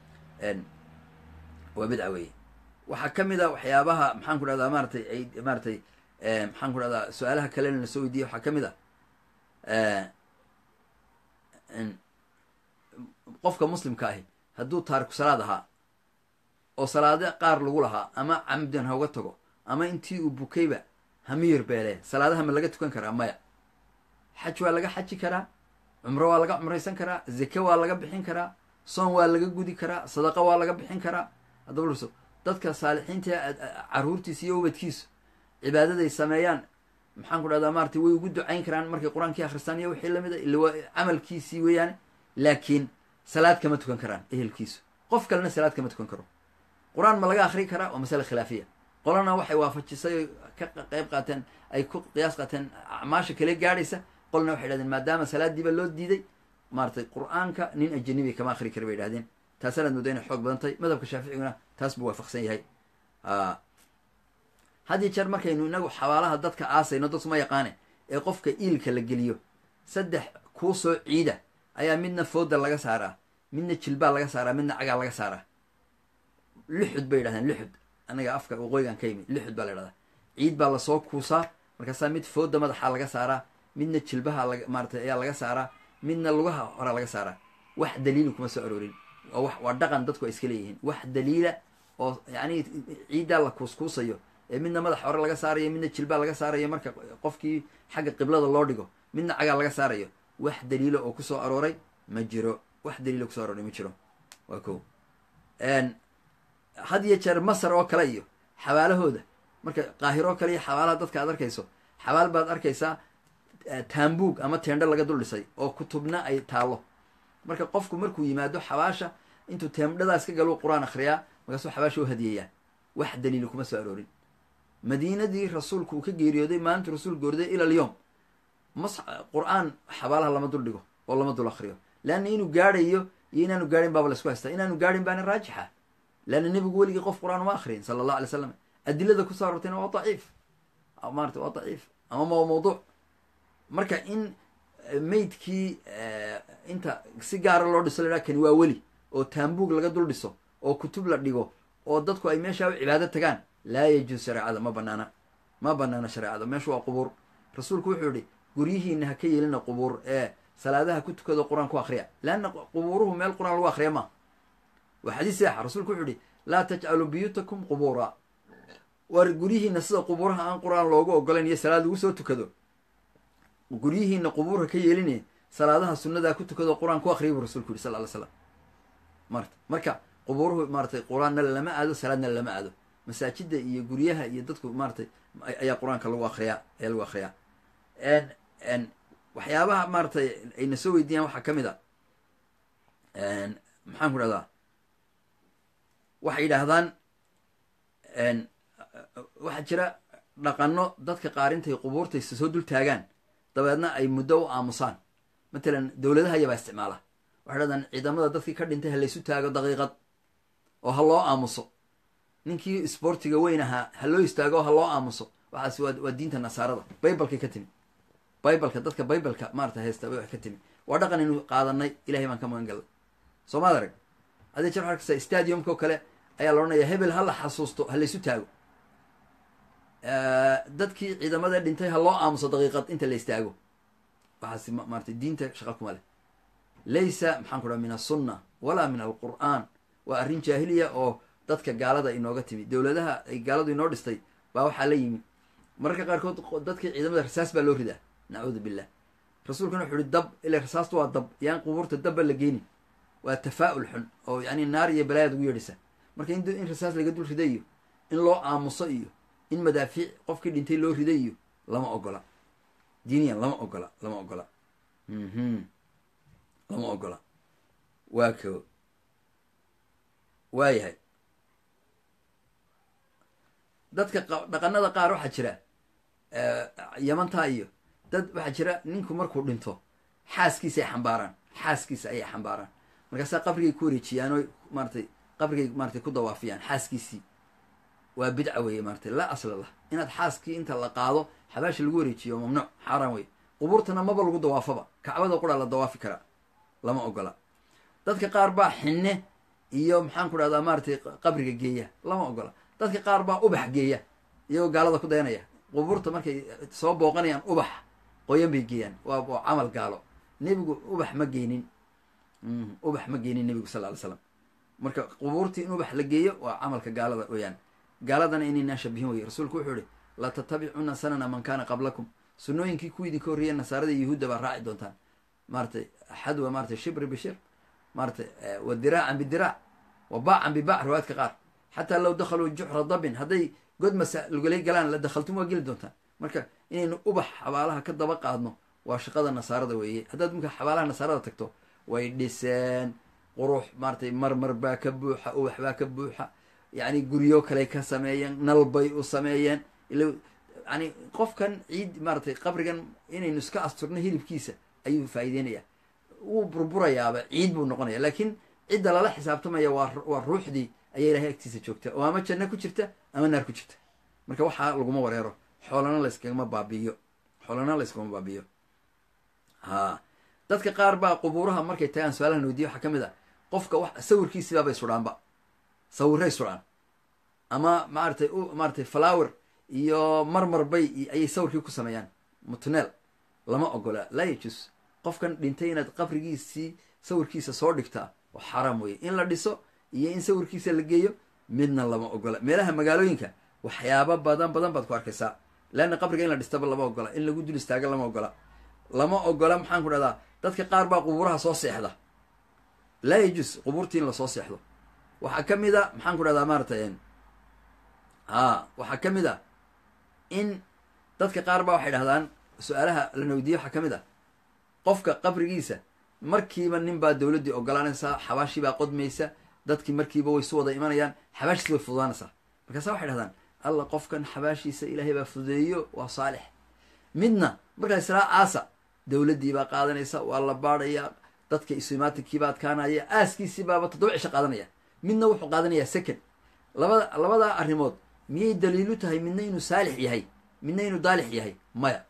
waa bidca weeye waxaa ka mid a waxyaabaha maxaan ku dhahdaa maaratay ay maaratay maxaan ku dhahdaa su-aalaha kalena la soo weydiiyey waxaa ka mid a qofka muslimka ahi hadduu taariku salaad ahaa oo salaade qaar lagu lahaa ama camdan ha uga tago ama intii uu bukayba hamiyir beele salaadaha ma laga tukan karaa maya xaj waa laga xaji karaa cumro waa laga cumraysan karaa zake waa laga bixin karaa soon waa laga gudi karaa sadaqa waa laga bixin karaa haddaba lurso dadka saalixiinta caruurtiisa iyo ubadkiisu cibaadaday sameeyaan maxaan ku dhahdaa maarata way ugu ducayn karaan markay qur-aankii akhristaan iyo wixii lamid a illa waa camalkiisii weeyaane laakiin salaad kama tukan karaan ehelkiisu qof kalena salaad kama tukan karo qur-aan ma laga akhrin karaa waa masale khilaafiya qolana waxay waafajisay oy ka qayb qaateen ay ku qiyaas qaateen acmaasha kale gaadhaysa qolna waxay dhahdeen maadaama salaadiiba loo diiday maaratay qur-aanka nin ajanibi kama akhri kara bay idhahdeen taasanaad mooda inay xoog badan tahay madhabka shaaficiguna taas buu waafaqsan yahay had iyo jeer markaynu inagu xabaalaha dadka aasayno dadku ma yaqaane ee qofka iilka la geliyo saddex kuu soo ciida ayaa midna fooda laga saaraa midna jilbaa laga saaraa midna cagaa laga saaraa luxud bay yidhahdeen luxud anaga afka waqooyigan ka yimi luxud baa la yidhahdaa ciid baa lasoo kuusaa markaasaa mid fooda madaxaa laga saaraa midna jilbaha laga maaratay ayaa laga saaraa midna lugaha horaa laga saaraa wax daliili kuma soo aroorin waa wax waa dhaqan dadku ay iska leeyihiin wax daliila oo yacni ciiddaa la kuuskuusayo ee midna madaxa hore laga saarayo midna jilbaa laga saarayo marka qofkii xagga qiblada loo dhigo midna cagaa laga saarayo wax daliila oo kusoo arooray ma jiro wax daliila kusoo arooray ma jiro waa ko had iyo jeer masar oo kale iyo xabaalahooda marka qaahiroo kale iyo xabaalaha dadka aad arkayso xabaal baad arkaysaa taambuug ama teendho laga dul dhisay oo kutubna ay taalo marka qofku markuu yimaado xabaasha intuu teendhadaas ka galuu qur-aan akhriyaa markaasuu xabaasha u hadiyayaa wax daliila kuma soo aroorin madiinadii rasuulku uu ka geeriyooday maalintu rasuul goorday ila alyowm mas qur-aan xabaalaha lama dul dhigo oo lama dul akriyo leanna inuu gaadhayo iyo inaanu gaadhin baaba laisku haystaa inaanu gaadhin baana raajixa leanna nebigu weligii qof qur-aan uma akriyin sala allah alay slam adilada kusoo arortayna waa daciif maarata waa daciif ama ma mawduuc marka in maydkii inta si gaara loo dhiso la kani waa weli oo taambuug laga dul dhiso oo kutub la dhigo oo dadku ay meeshaa u cibaado tagaan laa yajuus shareecada ma banaana ma banaana shareecada meeshu waa qubuur rasuulku wuxuu yihi guryihiina ha ka yeelina qubuur ee salaadaha ku tukado qur-aan ku akriya leanna qubuuruhu meel qur-aan lagu akriya ma waa xadiis seexa rasuulku wuxuu yihi laa tajcaluu biyuutakum qubuura war guryihiina sida qubuuraha aan qur-aan loogu ogolayn iyo salaad lagu soo tukado guryihiina qubuurha ka yeeline salaadaha sunnadaa ku tukado qur-aan ku akriya buu rasulku yihi sal ly slam marta marka qubuuruhu maaratay qur-aanna lama aado salaadna lama aado masaajida iyo guryaha iyo dadku maaratay ayaa qur-aanka lagu akriyaa ayaa lagu akriyaa waxyaabaha maaratay ayna soo weydiiyaan waxaa ka mid a maxaan ku dhahdaa waxay yidhaahdaan waxaa jira dhaqano dadka qaarintay qubuurtaysa soo dul taagaan dabeedna ay muddo u aamusaan matalan dowladaha ayabaa isticmaala waxay dhahdaan ciidamada dadkii ka dhintay ha laysu taago daqiiqad oo ha loo aamuso ninkii isboortiga weyn ahaa ha loo istaago oo ha loo aamuso waxaas waa waa diinta nasaarada baybalkay ka timi baybalka dadka baybalka maarata haysta way wax ka timi waa dhaqan inu qaadanay ilahay baan ka magan galnay soomaad arag hadii jer waxaa arkaysaa stadiumka oo kale ayaa la odhanayaa hebel ha la xasuusto ha laysu taago dadkii ciidamada dhintay ha loo aamuso daqiiqad inta la istaago waxaas maarata diinta shaqa kuma leh laysa maxaan ku dhaha min asunna walaa min alqur'aan waa arrin jaahiliya oo dadka gaalada inooga timi dowladaha ay gaaladu inoo dhistay baa waxaa la yimi mararka qaarkood dadkii ciidamada rasaas baa loo ridaa nacuudu billah rasuulkuna wuxu uhi dab ila rasaastu waa dab yaan qubuurta dabba la geynin waa tafaa'ul xun oo yani naar iyo balaayaad ugu yeedhaysa marka in in rasaas laga dul riday iyo in loo aamuso iyo in madaafiic qofkii dhintay loo riday iyo lama ogola diiniyan lama ogola lama ogola lama ogola waa ko waayahay dadka dhaqanada qaar waxaa jira yamantaa iyo dad waxaa jira ninku markuu dhinto xaaskiisa ay xambaaraan xaaskiisa ayay xambaaraan markaasaa qabrigay ku wareejiyaan oo maaratay qabrigay maaratay ku dawaafiyaan xaaskiisii waa bidca weeye maaratay laa asla lah inaad xaaskii inta la qaado xabaasha lagu wareejiyo mamnuuc xaaraan wey qubuurtana maba lagu dawaafaba kacbada quraa la dawaafi karaa lama ogola dadka qaar baa xinne iyo maxaan ku dhahdaa maaratay qabriga geeya lama ogola dadka qaar baa ubax geeya iyagoo gaalada ku dayanaya qubuurta markay soo booqanayaan ubax qoyan bay geeyaan waa waa camal gaalo nebigu ubax ma geynin ubax ma geynin nebigu sal ly slam marka qubuurtii in ubax la geeyo waa camalka gaalada weyaan gaaladana inaynaan shabihin weye rasuulku wuxuu ihi la tatabicuna sanana man kana qablakum sunnooyinkii kuwii idinka horreeyay nasaarada yahuudda baa raaci doontaan maaratay xadwa maaratay shibri bishir maaratay wa diraacan bidiraac wa baacan bibac riwaayadka qaar xataa low dakhaluu juxra dabin hadday god masa lugolay galaan la dakhaltum waa geli doontaan marka inaynu ubax xabaalaha ka daba qaadno waa shaqada nasaarada weeye haddaad marka xabaalaha nasaarada tagto way dhiseen qurux maaratay marmar baa ka buuxa ubax baa ka buuxa yacni guryo kaley ka sameeyeen nal bay u sameeyeen ila yani qofkan ciid maaratay qabrigan inaynu iska asturno hilibkiisa ayuu faa'iideynaya wuu burburayaaba ciid buu noqonaya laakiin cidda lala xisaabtamaya waa waa ruuxdii ayaa ilahay agtiisa joogta oo ama janno ku jirta ama naar ku jirta marka waxaa laguma wareero xoolana layskagama baabi'iyo xoolana layskagama baabi'iyo ha dadka qaar baa qubuuraha markay tagaan su-aalahan weydiya waxaa ka mid ah qofka wax sawirkiisibaabay sudhaanba sawiray sudhaan ama maaratay maaratay flower iyo marmar bay ayay sawirkii ku sameeyaan mutneel lama ogola laa yajus qofkan dhintay inaad qabrigiisii sawirkiisa soo dhigtaa oo xaaraam weye in la dhiso iyo in sawirkiisa la geeyo midna lama ogola meelaha magaalooyinka waxyaaba badan badan baad ku arkaysaa leanna qabriga in la dhistaba lama ogola in lagu dul istaaga lama ogola lama ogola maxaan ku dhahdaa dadka qaar baa qubuuraha soo seexda laa yajus qubuurtii in lasoo seexdo waxaa ka mid a maxaan ku dhahdaa maaratay a waxaa ka mid a in dadka qaar baa waxay dhahdaan su-aalaha lana weydiiye waxaa ka mid ah qofka qabrigiisa markiiba nin baa dowladdii ogolaanaysaa xabaashii baa qodmaysa dadkii markiiba way su wada imanayaan xabaashiisa way fududaanaysaa markaasa waxay dhahdaan alla qofkan xabaashiisa ilaahay baa fudeeyo waa saalix midna markaa islaa aasa dowladdii baa qaadanaysa waa la baadhayaa dadka isumaatinkiibaa adkaanaya aaskiisii baaba toddoba cisho qaadanaya midna wuxuu qaadanayaa second labada labadaa arrimood miyay daliilu tahay midna inuu saalix yahay midna inuu daalix yahay maya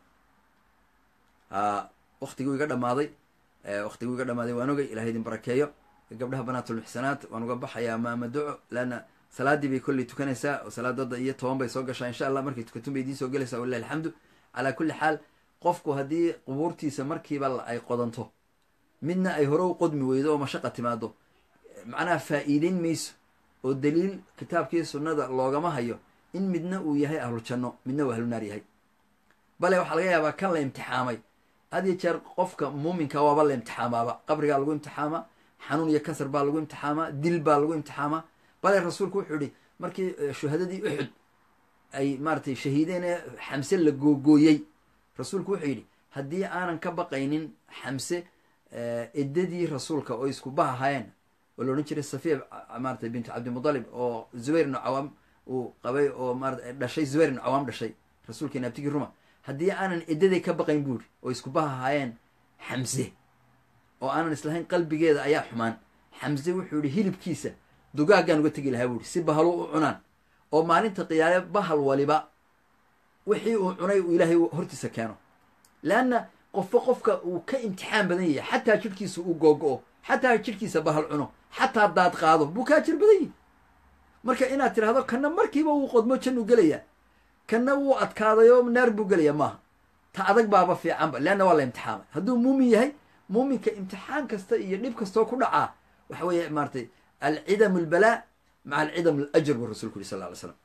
a waktiguu iga dhamaaday waktiguu iga dhamaaday waan ogay ilahay idin barakeeyo gabdhaha banaatulmuxsanaat waan uga baxayaa maama duco leanna salaaddii bay kolley tukanaysaa oo salaadooda iyo toban bay soo gashaa insha allah markay tukatun bay idiin soo gelaysaa walilahi alxamdu calaa kulli xaal qofku haddii qubuurtiisa markiiba ay qodanto midna ay hore u qodmi weydo oo mashaqa timaado macnaha faa'iideyn mayso oo daliil kitaabkii sunnada loogama hayo in midna uu yahay ahlu janno midna uu ahlu naar yahay bale waxaa laga yaabaa kan la imtixaamay had iyo jeer qofka muuminka waaba la imtixaamaaba qabrigaa lagu imtixaamaa xanuun iyo kasar baa lagu imtixaamaa dil baa lagu imtixaamaa bale rasuulku wuxuu yihi markii shuhadadii uxud ay maaratay shahiideen ee xamse la googooyey rasuulku wuxuu yidhi haddii aanan ka baqaynin xamse eddadii rasuulka oo isku bah ahaayeen oo la odhan jiray safiya maaratay bintu cabdimudalib oo zubayr ibnu cawaam uu qabay oo maarata dhashay zubayr ibnu cawaam dhashay rasuulkeena abtigii ruma haddii aanan eddaday ka baqayn buuri oo isku bah ahaayeen xamse oo aanan islahayn qalbigeeda ayaa xumaan xamse wuxuu yihi hilibkiisa dugaaggaan uga tegi lahaa buuri si bahalu u cunaan oo maalinta qiyaale bahal waliba wixii uu cunay uu ilaahay hortiisa keeno leanna qofba qofka uu ka imtixaan badan yahay xataa jidhkiisa uu googo-o xataa jidhkiisa bahal cuno xataa daad qaado buu kaa jir badan yahi marka inaad tidhahdo kanna markiiba wuu qodmo jannuu gelayaa kanna wuu adkaadayo naar buu gelayaa maaha ta adag baaba fiicanba leanna waa la imtixaamay hadduu muumin yahay muuminka imtixaan kasta iyo dhib kastoo ku dhacaa waxa weeye maaratay alcidam albalaa maca alcidam alajr buu rasulku yuri sal lla alay slam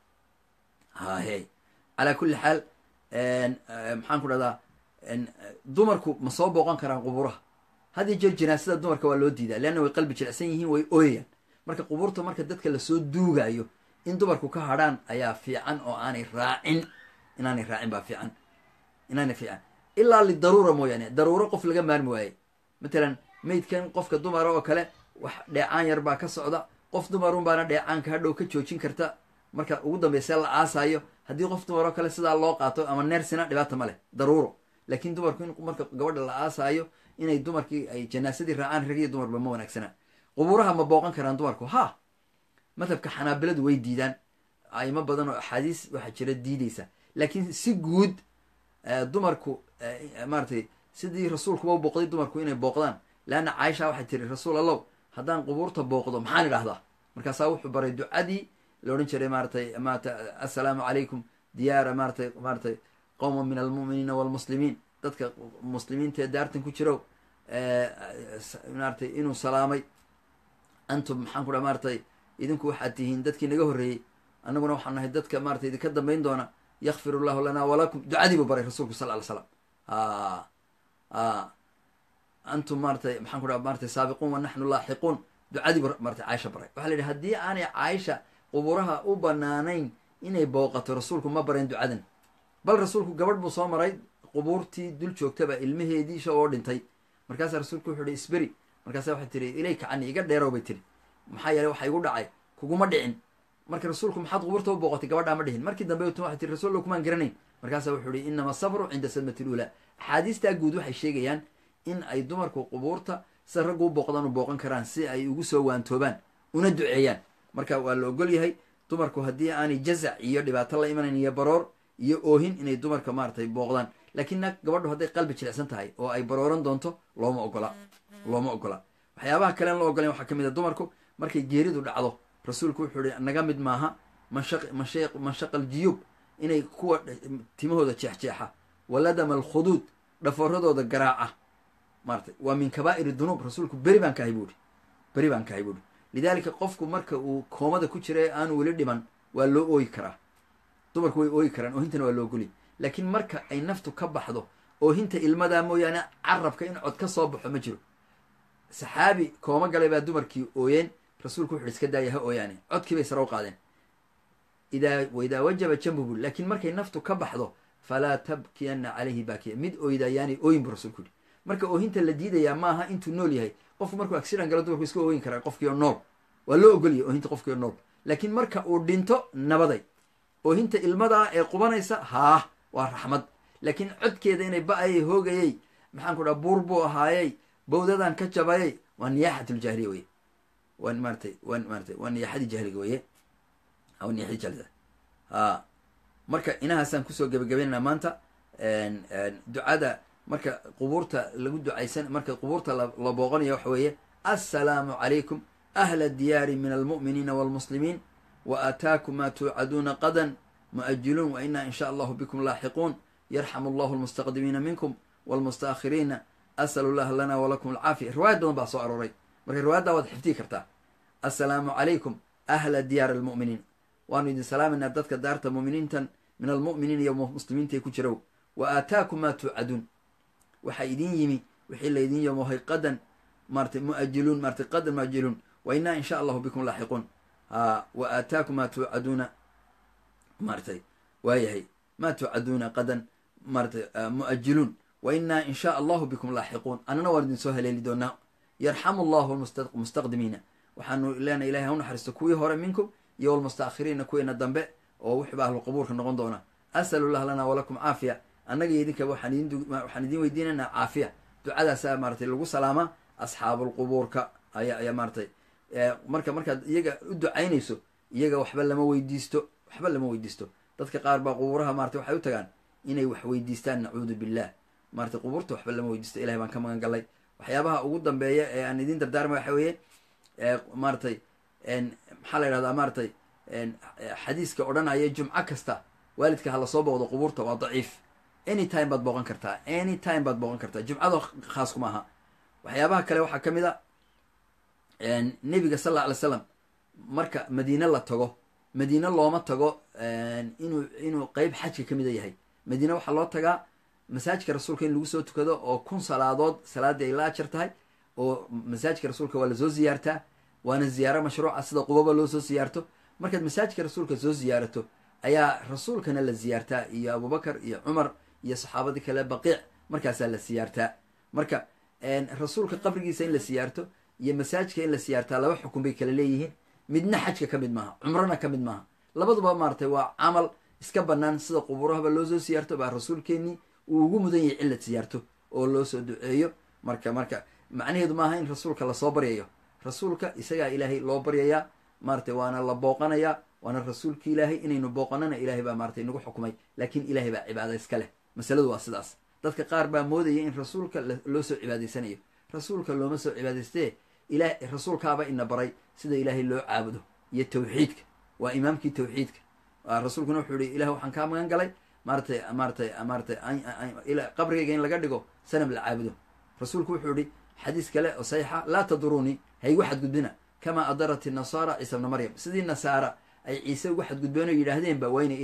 hahe calaa kulli xaal maxaan ku dhahdaa dumarku ma soo booqan karaan qubuuraha had iyo jeer jinaasada dumarka waa loo diidaa leanna way qalbi jilicsan yihiin way ooyayaan marka qubuurta marka dadka lasoo duugaayo in dumarku ka hadrhaan ayaa fiican oo aanay raacin inaanay raacin baa fiican inaanay fiican ilaa lidaruura mooyaane daruuro qof laga maarmi waaye matalan maydkan qofka dumara oo kale wax dheecaan yar baa ka socda qof dumarun baana dheecaanka hadhow ka joojin karta marka ugu dambeysee la aasaayo haddii qof dumar oo kale sidaa loo qaato ama neersina dhibaata ma leh daruuro laakiin dumarku in marka gabadha la aasaayo inay dumarkii ay janaasadii raacaan rag iyo dumarba ma wanaagsana qubuuraha ma booqan karaan dumarku ha madhabka xanaabiladu way diidaan aimo badan oo axaadiis waxaa jira diideysa laakiin si guud dumarku maaratay sidii rasuulkuba u booqday dumarku inay booqdaan leanna caaisha waxay tiri rasuul allow haddaan qubuurta booqdo maxaan idhahdaa markaasaa wuxuu baray ducadii la odhan jiray maaratay maarata assalaamu calaykum diyaara maaratay maaratay qowma min almu'miniina waalmuslimiin dadka muslimiinta ee daartan ku jiro maaratay inuu salaamay antum maxaan ku dhaha maaratay idinku waxaad tihiin dadkii naga horreeyey annaguna waxaan nahay dadka maaratay idinka dambayn doona yakfir allahu lana walakum ducadii buu baray rasuulku sal ly slam antum maaratay maxaan ku dhaha maaratay saabiquun wa naxnu laaxiquun ducadii buu maaratay caaisha baray waxaa la yidhi haddii aanay caaisha quburaha u banaanayn inay booqato rasuulku ma barayn ducadan bal rasuulku gabadh buu soo maray qubuurtii dul joogtaba ilmaheedii isha oo dhintay markaasaa rasuulku wuxuu ihi isberi markaasa waxay tiri ilayka cani iga dheerow bay tiri maxaa yeeley waxa igu dhacay kuguma dhicin marka rasuulku maxaad qubuurta u booqatay gabadhaa ma dhihin markii dambe waxay tiri rasuul kumaan garanayn markaasa wuxuu ihi inama sabru cinda sadmati luulaa axaadiistaa guud waxay sheegayaan in ay dumarku qubuurta sida raggu u booqdaan u booqan karaan si ay ugu soo waantoobaan una duceeyaan marka waa la ogol yahay dumarku haddii aanay jazac iyo dhibaato la imanayn iyo baroor iyo oohin inay dumarka maaratay booqdaan laakiin nag gabadhu hadday qalbi jilicsan tahay oo ay barooran doonto looma ogola looma ogola waxyaabaha kalen la ogolayn waxaa ka mid a dumarku markay geeridu dhacdo rasuulku wuxuu ihi naga mid maaha mashaq masha mashaqal jiyuub inay kuwa timahooda jeexjeexa waladama alkhuduud dhafooradooda garaaca maaratay waa min kabaa'ir dunuub rasuulku beri baan kahay buuhi beri baan kahay buuhi lidaalika qofku marka uu koomada ku jira ee aanu weli dhiman waa loo ooyi karaa dumarku way ooyi karaan oohintana waa loo goli laakiin marka ay naftu ka baxdo oohinta ilmadaa mooyaane carabka in cod ka soo baxo ma jiro saxaabi kooma galay baa dumarkii ooyeen rasuulku wuxu iska daaya ha ooyaane codkii bay sare u qaadeen idaa waidaa wajaba jambu buri laakiin markay naftu ka baxdo falaa tabkiyanna calayhi baakiya mid ooydayaanay ooyin bu rasuulku yihi marka oohinta la diidayaa maaha intuu nool yahay qofku markuu accident galo dumarku iska ooyin karaa qofkiio nool waa loo ogolyahy oohinta qofkiio nool laakiin marka uu dhinto nabaday oohinta ilmadaa ee qubanaysa haah waa raxmad laakiin codkeeda inay ba-ayay hoogayey maxaan ku dhaha buur buu ahaayey bawdadan ka jabayay waa niyaaxatuljaahiliya weye waa maaratay waa maaratay waa niyaaxadii jahliga weye waa niyaxadii jahlida a marka inahaasaan kusoo gebagabeynana maanta ducada marka qubuurta lagu ducaysan marka qubuurta la booqanayo waxa weeye assalaamu calaykum ahla diyaari min almu'miniina waalmuslimiin wa aataakum maa tuucaduuna qadan mu'ajiluun wa inaa in sha allahu bikum laaxiquun yarxamu allahu almustaqdimiina minkum waalmustaakhiriina asalu llaha lana walakum alcaafiya riwaayad badan baa soo arooray marka riwaayaddaa waad xifdii kartaa assalaamu calaykum ahla diyaar almu'miniin waanu idin salaamayna dadka daarta mu'miniintan min almu'miniina iyo muslimiintae ku jirow wa aataakum maa tuucaduun waxaa idin yimi wixii laydin yamohay qadan maaratay muajiluun maaratay qadan muajiluun wa inaa in sha allahu bikum laaxiquun a wa aataakum maa tuucaduuna maaratay waayahay maa tuucaduuna qadan maaratay muajiluun wa inaa in sha allahu bikum laaxiquun annana waan idin soo haleeli doonaa yarxamu allahu almustaqdimiina waxaanu leenahay ilahay ha u naxariisto kuwii hore minkum iyo walmustaakhiriina kuweena dambe oo wuxuuba ahlu qabuurka noqon doona asalu llah lana walakum caafiya annaga iyo idinka waxaan idin waxaan idin weydiinaynaa caafiya ducadaasaa maaratay lagu salaamaa asxaabulqubuurka aya ayaa maaratay marka markaad iyaga u ducaynayso iyaga waxba lama weydiisto waxba lama weydiisto dadka qaar baa qubuuraha maaratay waxay u tagaan inay wax weydiistaan nacuudu billah maaratay qubuurta waxba lama weydiisto ilahay baan ka magan galay waxyaabaha ugu dambeeya ee aan idin dardaarmay waxa weeye maaratay maxaa la yidhahdaa maaratay xadiiska odhanaya jumco kasta waalidka ha lasoo booqdo qubuurta waa daciif any time baad booqan kartaa any time baad booqan kartaa jumcado khaas kuma aha waxyaabaha kale waxaa ka mid a nebiga sal alla alay slam marka madiine la tago madiine looma tago inuu inuu qeyb xajka ka mida yahay madiine waxaa loo tagaa masaajidka rasuulka in lagu soo tukado oo kun salaadood salaaddii ay la ajar tahay oo masaajidka rasuulka waa lasoo ziyaartaa waana ziyaaro mashruuca sida qubaba loo soo siyaarto markaad masaajidka rasuulka soo siyaarato ayaa rasuulkana la siyaartaa iyo abubakar iyo cumar iyo saxaabadii kale baqiic markaasaa la siyaartaa marka rasuulka qabrigiisa in la siyaarto iyo masaajidka in la siyaartaa laba xukun bay kala leeyihiin midna xajka ka mid maaha cumrana ka mid maaha labaduba maaratay waa camal iska banaan sida qubuurahaba loo soo siyaarto baa rasuulkeenii uu ugu mudan yahay in la siyaarto oo loo soo duceeyo marka marka macnaheedu maaha in rasuulka lasoo baryayo rasuulka isagaa ilaahay loo baryayaa maaratay waana la booqanayaa waana rasuulka ilaahay inaynu booqanana ilaahay baa maaratay nagu xukumay laakiin ilaahay baa cibaada iska leh masaladu waa sidaas dadka qaar baa moodaya in rasuulka loo soo cibaadaysanayo rasuulka looma soo cibaadaystee ila rasuulkaaba ina baray sida ilaahay loo caabudo iyo tawxiidka waa imaamkii tawxiidka rasuulkuna wuxuu ihi ilah waxaan kaa magan galay maaratay maaratay maaratay qabrigayga in laga dhigo sanam la caabudo rasuulku wuxuu ihi xadiis kale oo saxiixa laa tadurunii haygu xadgudbina kamaa adarat inasaara ciisa bna maryam sidii nasaara ay ciise ugu xadgudbeen oo yidhaahdeenba waa ina ilaahay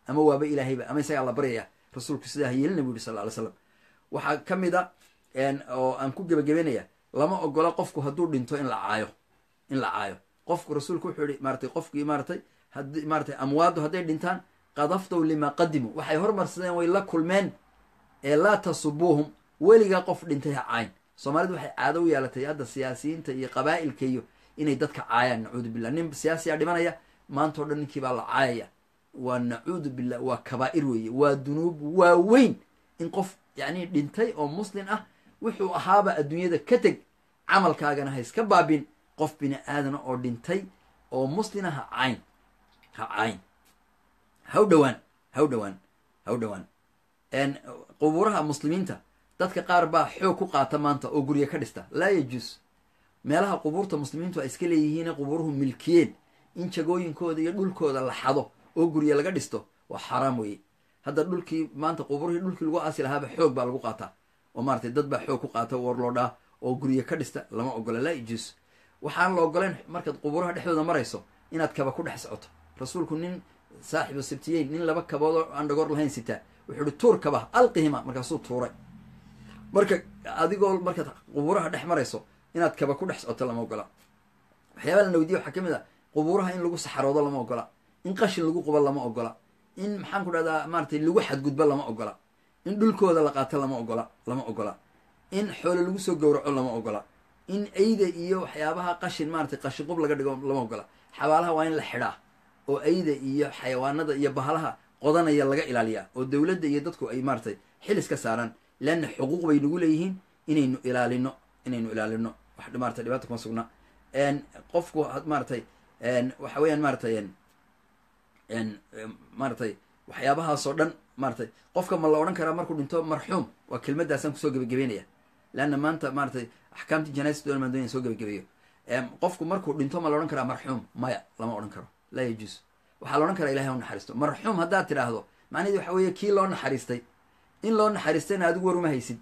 ama waaba ilaahayba ama isagaa la baryaya rasuulku sidaa hayeelina bu yidhi sal ly slam waxaa ka mid a oo aan ku gebagabeynaya lama ogola qofku hadduu dhinto in la caayo in la caayo qofku rasuulku wuxuu yihi maaratay qofkii maaratay haddii maaratay amwaaddu hadday dhintaan qadaftow lima qadimu waxay hormarsadeen way la kulmeen ee laa tasubuuhum weligaa qof dhintay ha caayn soomaalidu waxay caado u yeelatay hadda siyaasiyiinta iyo qabaa'ilka iyo inay dadka caayaan nacuudu billah nin siyaasiyaa dhimanaya maantao dhan ninkii baa la caayaya waa nacuudu billah waa kabaa'ir weeye waa dunuub waaweyn in qof yacni dhintay oo muslin ah wuxuu ahaaba adduunyada ka teg camalkaagana ha iska baabin qof bini aadana oo dhintay oo muslina ha cayn ha cayn haw dhowaan haw dhowaan haw dhowaan qubuuraha muslimiinta dadka qaar baa xoog ku qaata maanta oo gurya ka dhista laa yajuus meelaha qubuurta muslimiintu ay iska leeyihiine qubuuruhu milkiyeen in jagooyinkooda iyo dhulkooda la xado oo gurya laga dhisto waa xaaraam weeye hadda dhulkii maanta qubuurihii dhulkii lagu aasi lahaaba xoog baa lagu qaataa oo maaratay dad baa xoog ku qaata warloodhaa oo gurya ka dhista lama ogola laa yajuus waxaan la ogolayn markaad qubuuraha dhexdooda marayso inaad kaba ku dhex socoto rasuulku nin saaxibu sibtiyeyn nin laba kabood oo aan dhagoor lahayn sitaa wuxuu ihi tuur kaba alqihima markaasuu tuuray marka adigoo markaad qubuuraha dhex marayso inaad kaba ku dhex socoto lama ogola waxyaabaa la nawdiya waxaa ka mid a qubuuraha in lagu saxaroodo lama ogola in qashin lagu qubo lama ogola in maxaan ku dhahdaa maaratay lagu xadgudbo lama ogola in dhulkooda la qaato lama ogola lama ogola in xoolo lagu soo gowraco lama ogola in ayda iyo waxyaabaha qashin maaratay qashinqub laga dhigo lama ogola xabaalaha waa in la xidhaa oo ayda iyo xayawaanada iyo bahalaha qodanaya laga ilaaliyaa oo dowladda iyo dadku ay maaratay xilis ka saaraan leanna xuquuq bay nagu leeyihiin inaynu ilaalino inaynu ilaalino wax maratay dhibaata kuma sugna qofku maaratay waxa weeyaan maaratay maaratay waxyaabahaasoo dhan maaratay qofka ma la odhan karaa markuu dhinto marxuum waa kelmadaasaan kusoo gebagabeynaya leanna maanta maaratay axkaamtii janaais doon maan doonaya soo gebagabeeyo qofku markuu dhinto ma la odhan karaa marxuum maya lama odhan karo laa yajuus waxaa la odhan karaa ilahay ha u naxariisto marxuum haddaad tidhaahdo macnaheedi waxa weeye kii loo naxariistay in loo naxariistayna adigu war uma haysid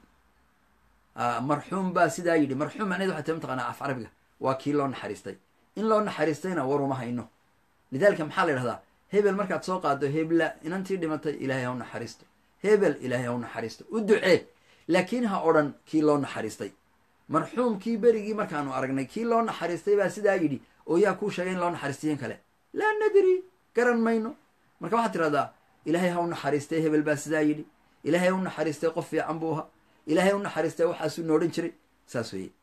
marxuum baa sidaa yidhi marxuum macnaheedi waxaa ta mataqaanaa af carabiga waa kii loo naxariistay in loo naxariistayna war uma hayno lidaalika maxaa la yidhahdaa hebel markaad soo qaado hebla inantii dhimatay ilaahay ha u naxariisto hebel ilaahay ha u naxariisto u ducee laakiin ha odhan kii loo naxariistay marxuumkii berigii markaanu aragnay kii loo naxariistay baa sidaa yidhi oo yaa kuu sheegay in loo naxariistiyen kale laa nadri garan mayno marka waxaad tidhahdaa ilaahay ha u naxariistay hebel baa sidaa yidhi ilaahay ha u naxariistay qof fiican buu ahaa ilaahay ha u naxariistay waxaasuu noodhan jiray saas weeye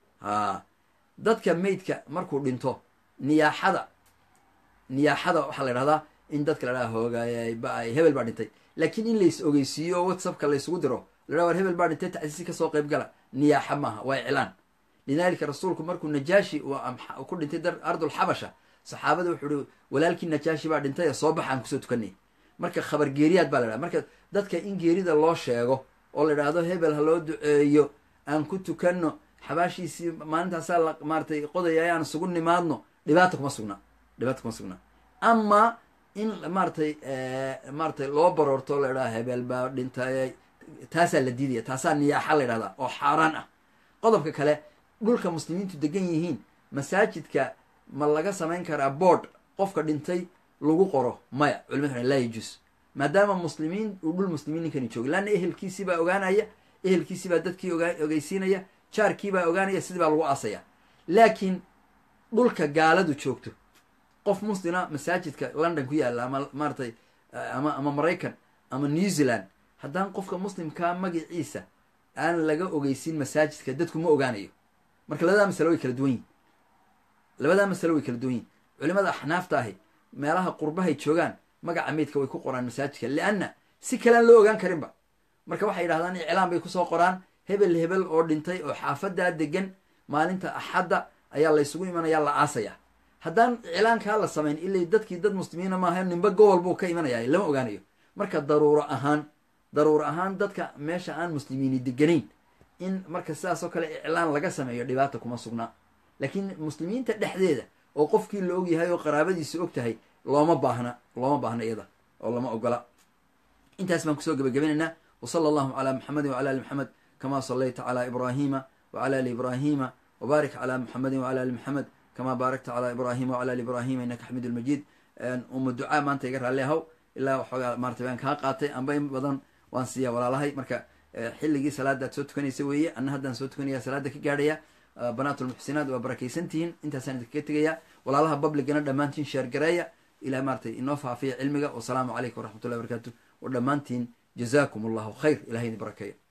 ha dadka meydka markuu dhinto niyaaxada niyaaxada waxaa la ydhahdaa in dadka la dhaha hoogaayay ba-ay hebel baa dhintay laakiin in lays ogeysiiyo oo whatsappka laysugu diro la dhaha war hebel baa dhintay tacsiisi kasoo qayb gala niyaaxa maaha waa iclaan lidaalika rasuulku markuu najaashi ku dhintay ardulxabasha saxaabada wuxuu ihi walaalkii najaashi baa dhintay ee soo baxa aan kusoo tukanay marka khabar geeriyaad baa la dhaha marka dadka in geerida loo sheego oo la idhaahdo hebel ha loo duceeyo aan ku tukanno xabaashiisii maalintaasaa la maaratay qodaya ayaan isugu nimaadno dhibaata kuma sugna dhibaata kuma sugna ama in maaratay maaratay loo baroorto la idhaha hebel baa dhintay taasaa la diidaya taasaa niyaaxa la ydhahdaa oo xaaraan ah qodobka kale dhulka muslimiintu degan yihiin masaajidka ma laga samayn karaa board qofka dhintay lagu qoro maya culimadu waxay laa yajuus maadaama muslimiin uu dhul muslimiin ninkani jooga laanna ehelkiisii baa ogaanaya ehelkiisii baa dadkii ogaa ogeysiinaya jaarkii baa ogaanaya sidii baa lagu aasaya laakiin dhulka gaaladu joogto qof muslina masaajidka london ku yaalla ama maaratay ama ama maraykan ama new zealand haddaan qofka muslimkaa magaciisa aan laga ogeysin masaajidka dadku ma ogaanayo marka labadaa masalo way kala duwan yihin labadaa masalo way kala duwan yihin culimada axnaafta ahi meelaha qurbahay joogaan magaca meydka way ku qoraan masaajidka lianna si kalean loo ogaan karinba marka waxay yidhahdaan iclaan bay kusoo qoraan hebel hebel oo dhintay oo xaafadaa degan maalinta axadda ayaa laysugu imanayaa la aasaya haddaan iclaankaa la samayn ilay dadkii dad muslimiina maaha ninba gobol buu ka imanaya lama ogaanayo marka daruuro ahaan daruuro ahaan dadka meesha aan muslimiini deganayn in marka sidaas oo kale iclaan laga sameeyo dhibaata kuma sugnaa laakiin muslimiinta dhexdeeda oo qofkii la og yahay oo qaraabadiisa og tahay looma baahna looma baahna iyada oo lama ogola intaas baan kusoo gebagabinaynaa wasala allahu calaa maxamedin wacala ali maxamed kama sallayta calaa ibraahima wacala ali ibraahima wbaarik calaa muxamedin wacala ali maxamed kama baarakta calaa ibraahima wacala ali ibraahima innaka xamiid lmajiid uma ducaa maanta iga raalli ahaw ilaa waxoogaa maratay baan kaa qaatay amba in badan waan siiyaa walaalahay marka xilligii salaadaad soo tukanaysa weeye anna haddaan soo tukanaya salaada ka gaadhaya banaatulmuxsinaad waa barakaysantihiin intaasaan idinkaga tegaya walaalaha babligana dhammaantiin sheergareeya ilahay maratay inoo faafiya cilmiga wasalaamu calaykum waraxmatullahi wabarakatu wa dhammaantiin jazakum allahu khayr ilahay idin barakeeya